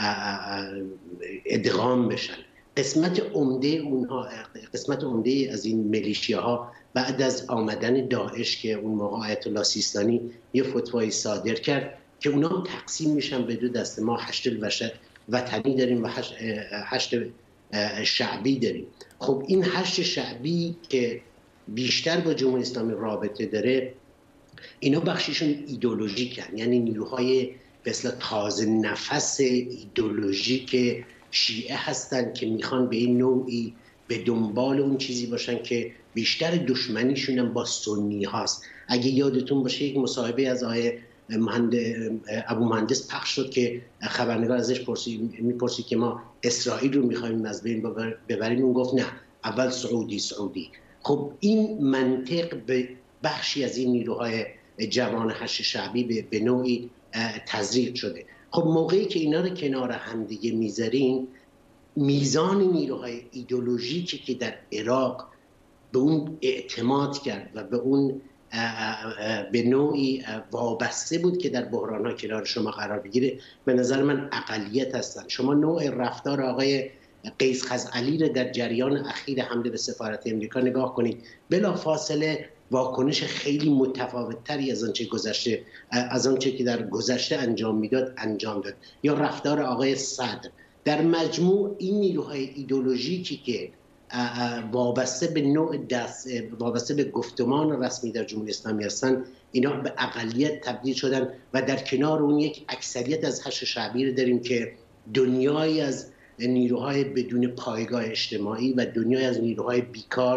ادغام بشن. قسمت عمده اونها، قسمت عمده از این میلیشیاها بعد از آمدن داعش که اون موقع آیت الله سیستانی یه فتوایی صادر کرد که اونا هم تقسیم میشن به دو دسته. ما هشت الوشت وطنی داریم و هشت, هشت شعبی داریم. خب این هشت شعبی که بیشتر با جمهوری اسلامی رابطه داره، اینا بخشیشون ایدئولوژیکن، یعنی نیروهای به اصطلاح تازه نفس ایدئولوژیک شیعه هستن که میخوان به این نوعی به دنبال اون چیزی باشن که بیشتر دشمنیشون هم با سنی هاست. اگه یادتون باشه یک مصاحبه از آقای مهند... ابو مهندس پخش شد که خبرنگار ازش پرسید میپرسید که ما اسرائیل رو میخوایم از بین ببریم، اون گفت نه، اول سعودی سعودی. خب این منطق به بخشی از این نیروهای جوان هشت شعبی به نوعی تزریق شده. خب موقعی که اینا رو کنار هم دیگه میذارین، میزان نیروهای ایدئولوژیکی که در عراق به اون اعتماد کرد و به اون به نوعی وابسته بود که در بحران‌ها کنار شما قرار بگیره، به نظر من اقلیت هستن. شما نوع رفتار آقای قیس خزعلی رو در جریان اخیر حمله به سفارت امریکا نگاه کنید، بلا فاصله واکنش خیلی متفاوت‌تری از آنچه گذشته از آنچه که در گذشته انجام میداد انجام داد. یا رفتار آقای صدر. در مجموع این نیروهای ایدئولوژیکی که وابسته به نوع دست وابسته به گفتمان رسمی در جمهوری اسلامی هستن، اینا به اقلیت تبدیل شدن و در کنار اون یک اکثریت از هشت شعبی رو داریم که دنیایی از نیروهای بدون پایگاه اجتماعی و دنیای از نیروهای بیکار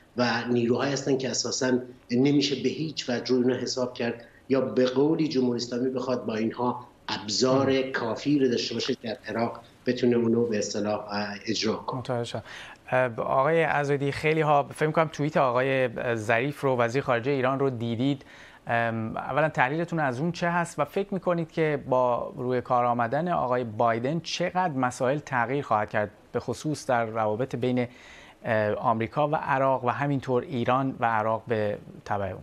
و نیروهایی هستن که اساساً نمیشه به هیچ وجه روی اینا حساب کرد یا به قولی جمهوری اسلامی بخواد با اینها ابزار کافی رو داشته باشه در عراق بتونه اونو به اصطلاح اجرا کنه. متوجه. آقای عزادی، خیلی ها فکر می‌کنم توییت آقای ظریف رو، وزیر خارجه ایران رو دیدید. اولا تحلیلتون از اون چه هست و فکر می‌کنید که با روی کار آمدن آقای بایدن چقدر مسائل تغییر خواهد کرد، به خصوص در روابط بین آمریکا و عراق و همینطور ایران و عراق به تبع اون؟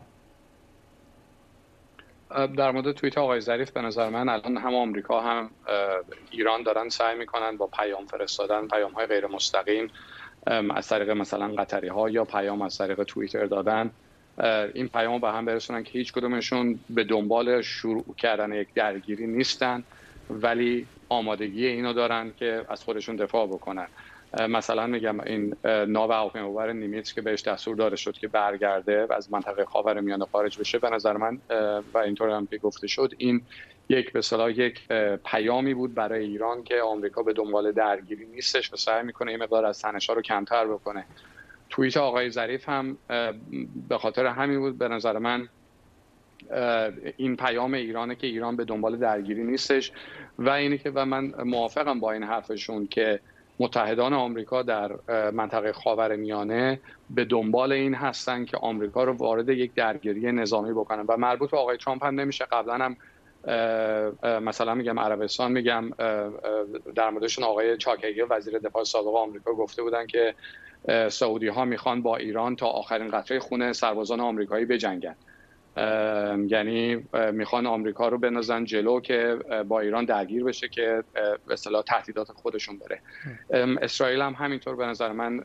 در مورد توییت آقای ظریف به نظر من الان هم آمریکا هم ایران دارن سعی میکنن با پیام فرستادن، پیام های غیر مستقیم از طریق مثلا قطری ها یا پیام از طریق توییتر دادن، این پیام به هم برسونن که هیچ کدومشون به دنبال شروع کردن یک درگیری نیستن، ولی آمادگی اینو دارن که از خودشون دفاع بکنن. مثلا میگم این ناو هواپیمابر نیمیتس که بهش دستور داده شد که برگرده و از منطقه خاورمیانه خارج بشه، به نظر من و اینطور هم که گفته شد این یک به اصطلاح یک پیامی بود برای ایران که آمریکا به دنبال درگیری نیستش و سعی میکنه این مقدار از تنش‌ها رو کمتر بکنه. توییت آقای ظریف هم به خاطر همین بود به نظر من، این پیام ایرانه که ایران به دنبال درگیری نیستش و اینه که و من موافقم با این حرفشون که متحدان آمریکا در منطقه خاورمیانه به دنبال این هستن که آمریکا رو وارد یک درگیری نظامی بکنن و مربوط به آقای ترامپ هم نمیشه. قبلا هم مثلا میگم عربستان، میگم در موردشون آقای چاکگی وزیر دفاع سابق آمریکا گفته بودن که سعودی ها میخوان با ایران تا آخرین قطره خون سربازان آمریکایی بجنگن، یعنی میخوان آمریکا رو بندازن جلو که با ایران درگیر بشه که به اصطلاح تهدیدات خودشون بره. اسرائیل هم همینطور به نظر من،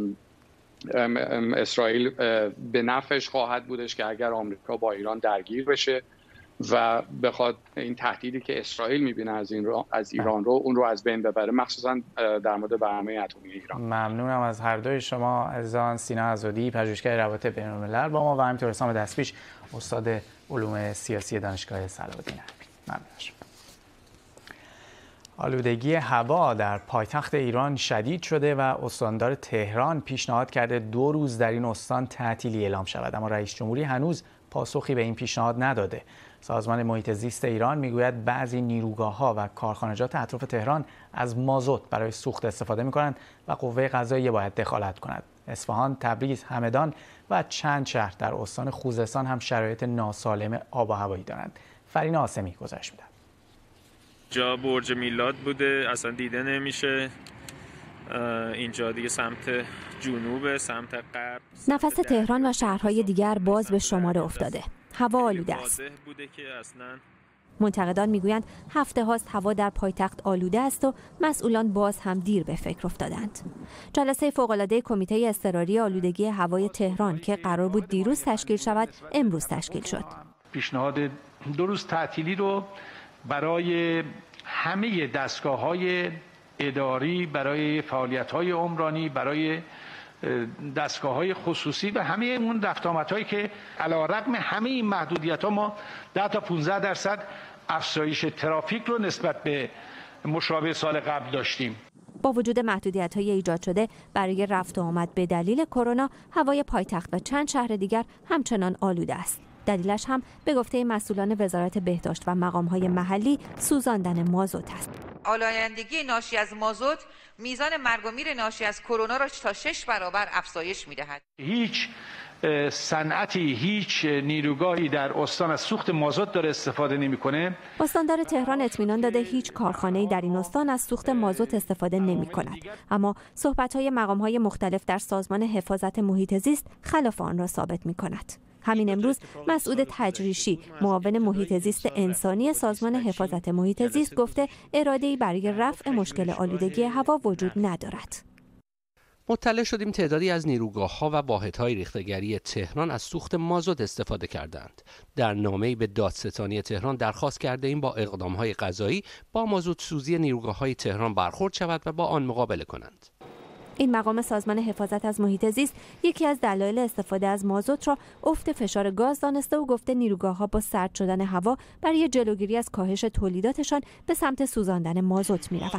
اسرائیل به نفعش خواهد بودش که اگر آمریکا با ایران درگیر بشه و بخواد این تهدیدی که اسرائیل میبینه از این رو از ایران رو اون رو از بین ببره، مخصوصا در مورد برنامه اتمی ایران. ممنونم از هر دوی شما عزیزان. سینا عزادی، پژوهشگر روابط بین‌الملل با ما و همینطور حسام دستپیش، استاد علوم سیاسی دانشگاه صلاح‌الدین ایوبی. ممنون. آلودگی هوا در پایتخت ایران شدید شده و استاندار تهران پیشنهاد کرده دو روز در این استان تعطیلی اعلام شود، اما رئیس جمهوری هنوز پاسخی به این پیشنهاد نداده. سازمان محیط زیست ایران میگوید بعضی نیروگاه‌ها و کارخانجات اطراف تهران از مازوت برای سوخت استفاده می‌کنند و قوه قضاییه باید دخالت کند. اصفهان، تبریز، همدان و چند شهر در استان خوزستان هم شرایط ناسالم آب و هوایی دارند. فرین آسمی گزارش می‌دهد. جا برج میلاد بوده، اصلا دیده نمیشه. اینجا دیگه سمت جنوب، سمت غرب. نفس تهران و شهرهای دیگر باز به شمار افتاده. هوا آلوده است. منتقدان میگویند هفته هاست هوا در پایتخت آلوده است و مسئولان باز هم دیر به فکر افتادند. جلسه فوق‌العاده کمیته اضطراری آلودگی هوای تهران که قرار بود دیروز تشکیل شود، امروز تشکیل شد. پیشنهاد دو روز تعطیلی رو برای همه دستگاه‌های اداری، برای فعالیت‌های عمرانی، برای دستگاه‌های خصوصی و همه اون رفت آمدهایی که علی‌رغم همه این محدودیت‌ها ما ده تا پانزده درصد افزایش ترافیک رو نسبت به مشابه سال قبل داشتیم. با وجود محدودیت‌های ایجاد شده برای رفت و آمد به دلیل کرونا، هوای پایتخت و چند شهر دیگر همچنان آلوده است. دلیلش هم به گفته مسئولان وزارت بهداشت و مقام‌های محلی سوزاندن مازوت است. آلایندگی ناشی از مازوت میزان مرگ و میر ناشی از کرونا را تا شش برابر افزایش می‌دهد. هیچ صنعتی، هیچ نیروگاهی در استان از سوخت مازوت داره استفاده نمی‌کنه. استاندار تهران اطمینان داده هیچ کارخانه‌ای در این استان از سوخت مازوت استفاده نمی‌کند. اما صحبت‌های مقام‌های مختلف در سازمان حفاظت محیط زیست خلاف آن را ثابت می‌کند. همین امروز مسعود تجریشی، معاون محیط زیست انسانی سازمان حفاظت محیط زیست، گفته اراده‌ای برای رفع مشکل آلودگی هوا وجود ندارد. مطلع شدیم تعدادی از نیروگاه‌ها و واحدهای ریخته‌گری تهران از سوخت مازوت استفاده کردند. در نامه‌ای به دادستانی تهران درخواست کرده این با اقدام‌های قضایی با مازوت سوزی نیروگاه‌های تهران برخورد شود و با آن مقابله کنند. این مقام سازمان حفاظت از محیط زیست یکی از دلایل استفاده از مازوت را افت فشار گاز دانسته و گفته نیروگاه‌ها با سرد شدن هوا برای جلوگیری از کاهش تولیداتشان به سمت سوزاندن مازوت می‌روند.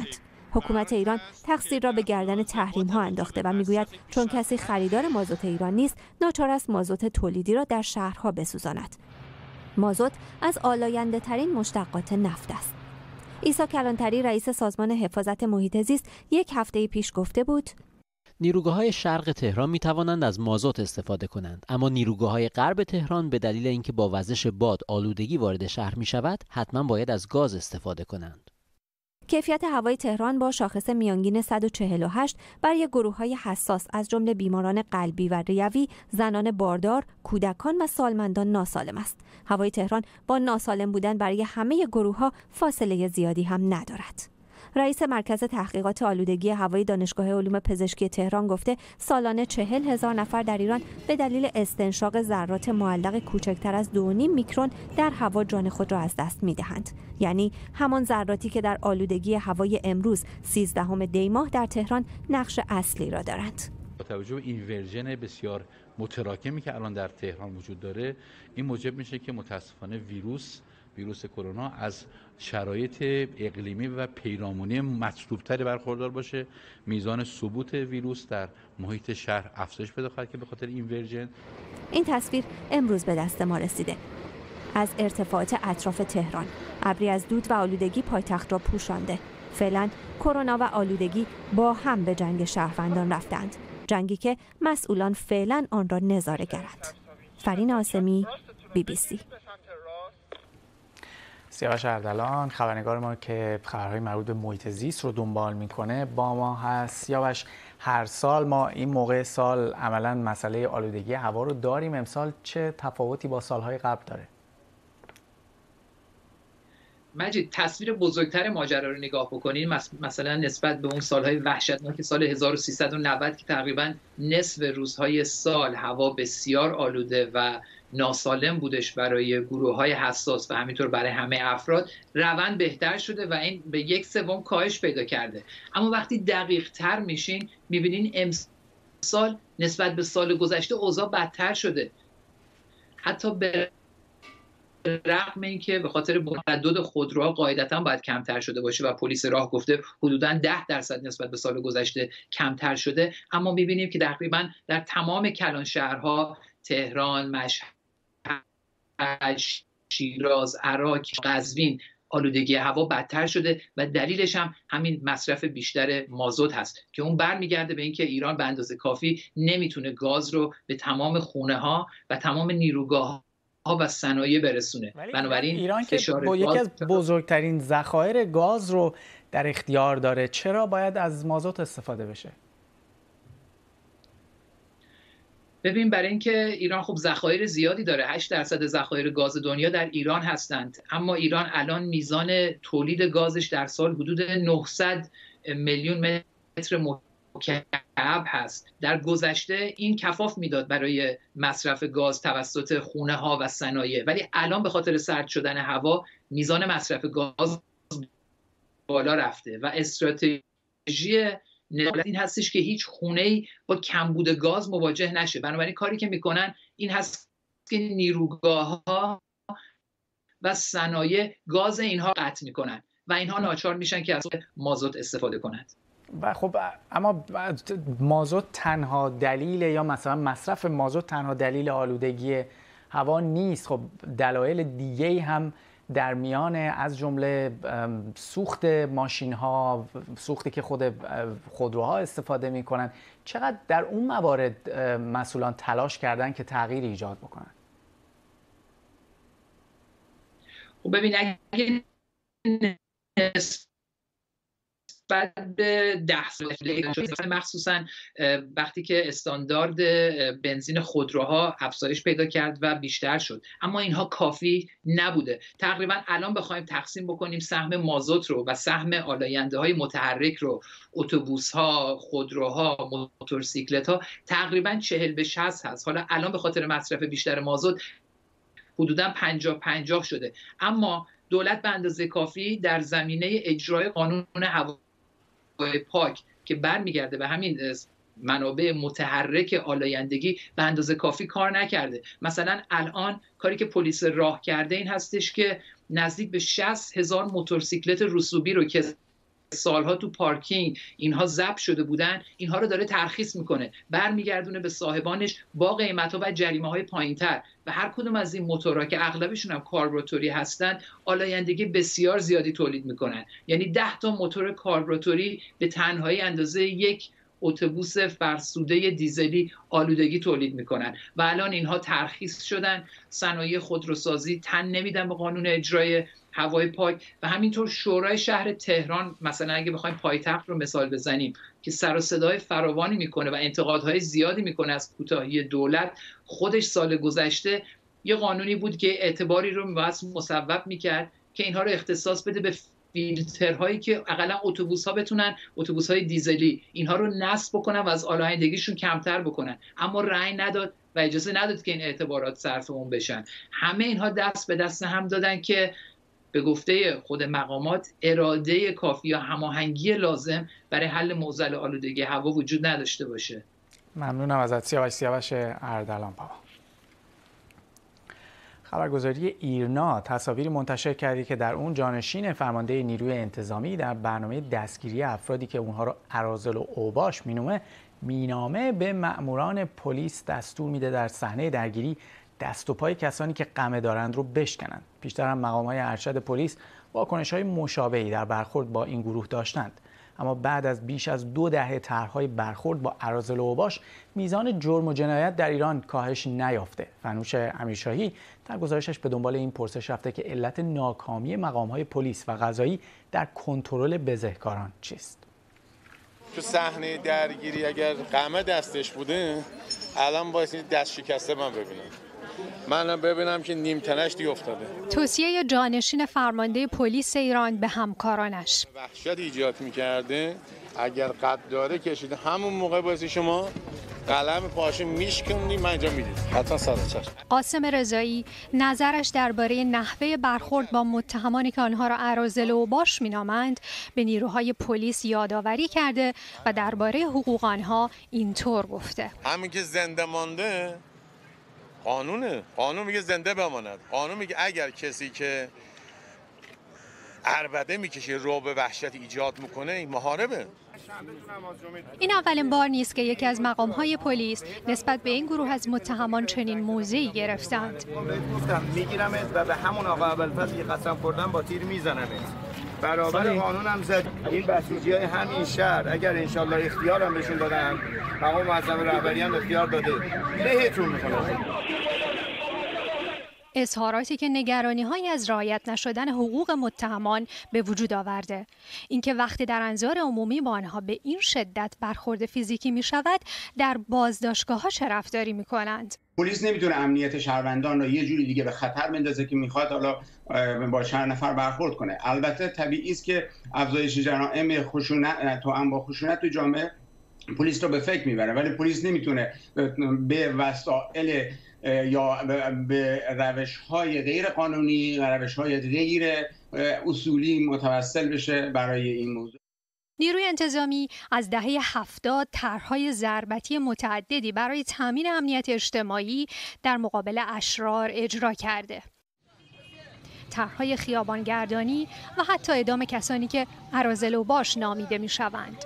حکومت ایران تقصیر را به گردن تحریم ها انداخته و میگوید چون کسی خریدار مازوت ایران نیست، ناچار است مازوت تولیدی را در شهرها بسوزاند. مازوت از آلاینده ترین مشتقات نفت است. عیسی کلانتری رئیس سازمان حفاظت محیط زیست یک هفته پیش گفته بود: نیروگاه‌های شرق تهران می توانند از مازوت استفاده کنند، اما نیروگاه‌های غرب تهران به دلیل اینکه با وزش باد آلودگی وارد شهر می شود، حتما باید از گاز استفاده کنند. کیفیت هوای تهران با شاخص میانگین صد و چهل و هشت برای گروه‌های حساس از جمله بیماران قلبی و ریوی، زنان باردار، کودکان و سالمندان ناسالم است. هوای تهران با ناسالم بودن برای همه گروه‌ها فاصله زیادی هم ندارد. رئیس مرکز تحقیقات آلودگی هوایی دانشگاه علوم پزشکی تهران گفته سالانه چهل هزار نفر در ایران به دلیل استنشاق ذرات معلق کوچکتر از دو و نیم میکرون در هوا جان خود را از دست می‌دهند. یعنی همان ذراتی که در آلودگی هوای امروز سیزدهم دی ماه در تهران نقش اصلی را دارند. با توجه به این ورژن بسیار متراکمی که الان در تهران وجود داره، این موجب میشه که متاسفانه ویروس ویروس کرونا از شرایط اقلیمی و پیرامونی مطلوبتری برخوردار باشه. میزان ثبوت ویروس در محیط شهر افزایش پیدا خواهد که به خاطر این ورژن. این تصویر امروز به دست ما رسیده. از ارتفاعات اطراف تهران، ابری از دود و آلودگی پایتخت را پوشانده. فعلا کرونا و آلودگی با هم به جنگ شهروندان رفتند. جنگی که مسئولان فعلا آن را نظاره گرند. فرین آسمی، بی بی سی. سیاوش اردلان خبرنگار ما که خبرهای مربوط به محیط زیست رو دنبال میکنه با ما هست. سیاوش، هر سال ما این موقع سال عملاً مسئله آلودگی هوا رو داریم، امسال چه تفاوتی با سالهای قبل داره؟ مجید، تصویر بزرگتر ماجرا رو نگاه بکنید، مثلا نسبت به اون سالهای وحشتناک سال هزار و سیصد و نود که تقریبا نصف روزهای سال هوا بسیار آلوده و ناسالم بودش برای گروه‌های حساس و همینطور برای همه افراد، روند بهتر شده و این به یک سوم کاهش پیدا کرده. اما وقتی دقیق تر میشین میبینین امسال نسبت به سال گذشته اوضاع بدتر شده. حتی به رغم اینکه به خاطر تردد خودروها قاعدتاً باید کمتر شده باشه و پلیس راه گفته حدوداً ده درصد نسبت به سال گذشته کمتر شده، اما میبینیم که تقریباً در تمام کلان شهرها، تهران، مشهد، شیراز، عراق، قزوین، آلودگی هوا بدتر شده و دلیلش هم همین مصرف بیشتر مازوت هست که اون برمیگرده به اینکه ایران به اندازه کافی نمیتونه گاز رو به تمام خونه ها و تمام نیروگاه ها و صنایع برسونه. بنابراین ایران که با یکی از بزرگترین ذخایر گاز رو در اختیار داره، چرا باید از مازوت استفاده بشه؟ ببین، برای اینکه ایران خب ذخایر زیادی داره، هشت درصد ذخایر گاز دنیا در ایران هستند، اما ایران الان میزان تولید گازش در سال حدود نهصد میلیون متر مکعب هست. در گذشته این کفاف میداد برای مصرف گاز توسط خونه ها و صنایع، ولی الان به خاطر سرد شدن هوا میزان مصرف گاز بالا رفته و استراتژی این هستش که هیچ خونه‌ای با کمبود گاز مواجه نشه. بنابراین کاری که میکنن این هست که نیروگاه‌ها و صنایع گاز اینها قطع میکنن و اینها ناچار میشن که از مازوت استفاده کنند. و خب اما مازوت تنها دلیل یا مثلا مصرف مازوت تنها دلیل آلودگی هوا نیست. خب دلایل دیگه‌ای هم در میانه، از جمله سوخت ماشین ها، سوختی که خود خودروها استفاده میکنن. چقدر در اون موارد مسئولان تلاش کردن که تغییر ایجاد بکنن؟ خب ببین، اگه بعد به ده سال مخصوصا وقتی که استاندارد بنزین خودروها افزایش پیدا کرد و بیشتر شد، اما اینها کافی نبوده. تقریبا الان بخوایم تقسیم بکنیم سهم مازوت رو و سهم آلاینده های متحرک رو، اتوبوس ها، خودروها، موتورسیکلت ها، تقریبا چهل به شصت هست. حالا الان به خاطر مصرف بیشتر مازوت حدودا پنجاه پنجاه شده، اما دولت به اندازه کافی در زمینه اجرای قانون هوا پاک که برمیگرده به همین منابع متحرک آلایندگی به اندازه کافی کار نکرده. مثلا الان کاری که پلیس راه کرده این هستش که نزدیک به شصت هزار موتورسیکلت رسوبی رو که سالها تو پارکینگ اینها ضبط شده بودن، اینها رو داره ترخیص میکنه، برمیگردونه به صاحبانش با قیمت‌ها و جریمه‌های پایین‌تر و هر کدوم از این موتورها که اغلبشون هم کاربراتوری هستن آلایندگی بسیار زیادی تولید میکنن. یعنی ده تا موتور کاربراتوری به تنهایی اندازه یک اتوبوس فرسوده دیزلی آلودگی تولید میکنن و الان اینها ترخیص شدن. صنایع خودروسازی تن نمیدن به قانون اجرای هوای پاک و همینطور شورای شهر تهران، مثلا اگه بخوایم پایتخت رو مثال بزنیم که سر و صدای فراوانی میکنه و انتقادهای زیادی میکنه از کوتاهی دولت، خودش سال گذشته یه قانونی بود که اعتباری رو می‌بایست مصوب میکرد که اینها رو اختصاص بده به فیلترهایی که اقلا اتوبوس‌ها بتونن، اتوبوس‌های دیزلی اینها رو نصب بکنن و از آلایندگیشون کمتر بکنن، اما رأی نداد و اجازه نداد که این اعتبارات صرف اون بشن. همه اینها دست به دست هم دادن که به گفته خود مقامات اراده کافی یا هماهنگی لازم برای حل معضل آلودگی هوا وجود نداشته باشه. ممنونم ازت سیاوش سیاوش اردلان پاوا. خبرگزاری ایرنا تصاویری منتشر کردی که در اون جانشین فرمانده نیروی انتظامی در برنامه دستگیری افرادی که اونها رو اراذل و اوباش مینامه مینامه به مأموران پلیس دستور میده در صحنه درگیری دست و پای کسانی که قمه دارند رو بشکنند. پیشتر هم مقام‌های ارشد پلیس واکنش‌های مشابهی در برخورد با این گروه داشتند. اما بعد از بیش از دو دهه طرح‌های برخورد با اراذل و اوباش، میزان جرم و جنایت در ایران کاهش نیافته. فنوش امیرشاهی در گزارشش به دنبال این پرسش رفته که علت ناکامی مقام‌های پلیس و قضایی در کنترل بزهکاران چیست؟ تو صحنه درگیری اگر قمه دستش بوده، الان وایسین دست شکسته من ببینم. منم ببینم که نیم تنش دی افتاده. توصیه جانشین فرمانده پلیس ایران به همکارانش. وحشت ایجاد می‌کرده اگر قد داره کشیده همون موقع واسه شما قلم پاشه میشکنی من اینجا میدید. حتما صداش. قاسم رضایی نظرش درباره نحوه برخورد با متهمانی که آنها را اراذل و اوباش مینامند به نیروهای پلیس یادآوری کرده و درباره حقوق آنها اینطور گفته. همین که زنده مانده قانونه، قانون میگه زنده بماند. قانون میگه اگر کسی که عربده میکشه رو به وحشت ایجاد میکنه این محاربه. این اولین بار نیست که یکی از مقام‌های پلیس نسبت به این گروه از متهمان چنین موضعی گرفتند. گفتم میگیرمت و به همون آقا ابوالفضل که قسم خوردن با تیر میزنمت. برابر قانون هم زد. این بسیجی‌های همین شهر اگر انشالله اختیارم بهشون دادن، مقام معظم رهبری هم اختیار داده، لهتون میکنه. اظهاراتی که نگرانی‌هایی از رعایت نشدن حقوق متهمان به وجود آورده. اینکه وقتی در انظار عمومی با آنها به این شدت برخورد فیزیکی می‌شود، در بازداشتگاه‌ها چه رفتاری می‌کنند؟ پلیس نمیتونه امنیت شهروندان رو یه جوری دیگه به خطر بندازه که میخواد حالا با چند نفر برخورد کنه. البته طبیعی است که افزایش جرائم خشونت تو با خشونت تو جامعه پلیس رو به فکر میبره، ولی پلیس نمیتونه به وسایل یا به روش‌های غیر قانونی و روش‌های غیر اصولی متوسل بشه برای این موضوع. نیروی انتظامی از دهه هفتاد طرح‌های ضربتی متعددی برای تامین امنیت اجتماعی در مقابل اشرار اجرا کرده. طرح‌های خیابانگردانی و حتی اعدام کسانی که اراذل و اوباش نامیده می‌شوند.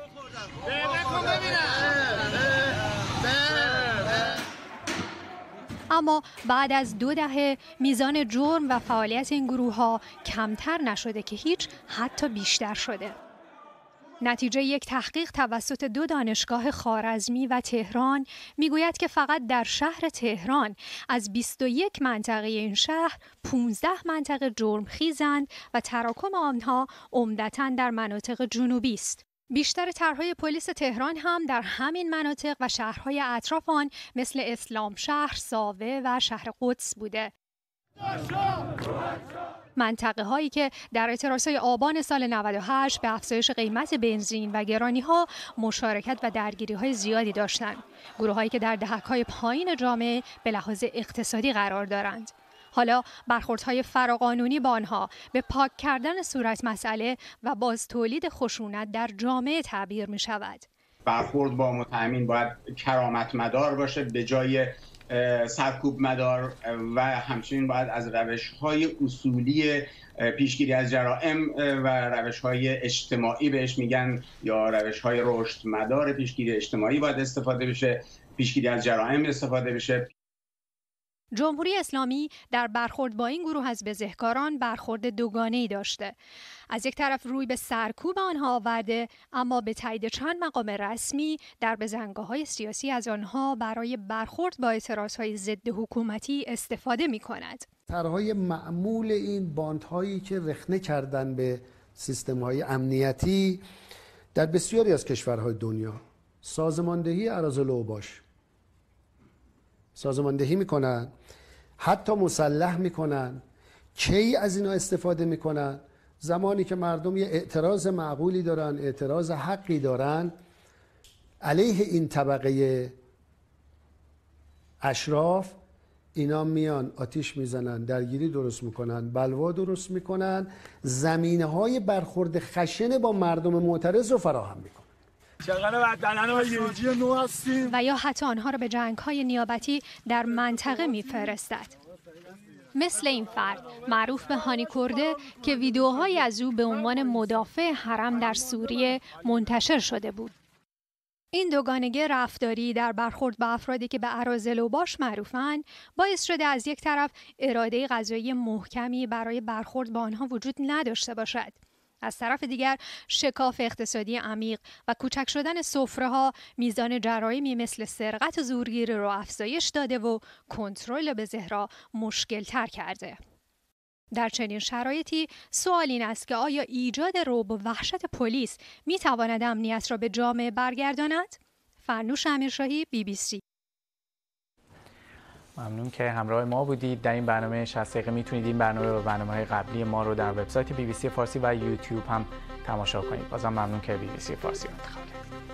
اما بعد از دو دهه میزان جرم و فعالیت این گروه‌ها کمتر نشده که هیچ، حتی بیشتر شده. نتیجه یک تحقیق توسط دو دانشگاه خوارزمی و تهران میگوید که فقط در شهر تهران از بیست و یک منطقه این شهر پانزده منطقه جرمخیزند و تراکم آنها عمدتاً در مناطق جنوبی است. بیشتر طرحهای پلیس تهران هم در همین مناطق و شهرهای اطراف آن مثل اسلام شهر، ساوه و شهر قدس بوده. منطقه هایی که در اعتراضهای آبان سال نود و هشت به افزایش قیمت بنزین و گرانی ها مشارکت و درگیری های زیادی داشتند. گروه هایی که در دهک های پایین جامعه به لحاظ اقتصادی قرار دارند. حالا برخوردهای فراقانونی با آنها به پاک کردن صورت مسئله و باز تولید خشونت در جامعه تعبیر می شود. برخورد با متهمین باید کرامت مدار باشه، به جای سرکوب مدار و همچنین باید از روش‌های اصولی پیشگیری از جرائم و روش‌های اجتماعی بهش میگن یا روش‌های رشد مدار پیشگیری اجتماعی باید استفاده بشه، پیشگیری از جرائم استفاده بشه. جمهوری اسلامی در برخورد با این گروه از بزهکاران برخورد دوگانه‌ای داشته. از یک طرف روی به سرکوب آنها آورده، اما به تایید چند مقام رسمی در بزنگاه‌های سیاسی از آنها برای برخورد با اعتراضهای ضد حکومتی استفاده می‌کند. طرح‌های معمول این باندهایی که رخنه کردن به سیستم‌های امنیتی در بسیاری از کشورهای دنیا، سازماندهی اراذل اوباش سازماندهی میکنن، حتی مسلح میکنن. کی از اینا استفاده میکنن؟ زمانی که مردم یه اعتراض معقولی دارن، اعتراض حقی دارن علیه این طبقه اشراف، اینا میان آتیش میزنن، درگیری درست میکنن، بلوا درست میکنن، زمینه های برخورد خشن با مردم معترض رو فراهم میکنن. و یا حتی آنها را به جنگ‌های نیابتی در منطقه می‌فرستد. مثل این فرد معروف به هانی کرده که ویدیوهایی از او به عنوان مدافع حرم در سوریه منتشر شده بود. این دوگانگی رفتاری در برخورد با افرادی که به اراذل اوباش معروفند باعث شده از یک طرف اراده قضایی محکمی برای برخورد با آنها وجود نداشته باشد. از طرف دیگر شکاف اقتصادی عمیق و کوچک شدن سفره‌ها میزان جرایمی مثل سرقت و زورگیری را افزایش داده و کنترل بزه را مشکل‌تر کرده. در چنین شرایطی سوال این است که آیا ایجاد رعب و وحشت پلیس می‌تواند امنیت را به جامعه برگرداند؟ فرنوش امیرشاهی، بی بی سی. ممنون که همراه ما بودید. در این برنامه شصت دقیقه میتونید این برنامه و برنامه‌های قبلی ما رو در وبسایت بی بی سی فارسی و یوتیوب هم تماشا کنید. بازم ممنون که بی بی سی فارسی رو انتخاب کردید.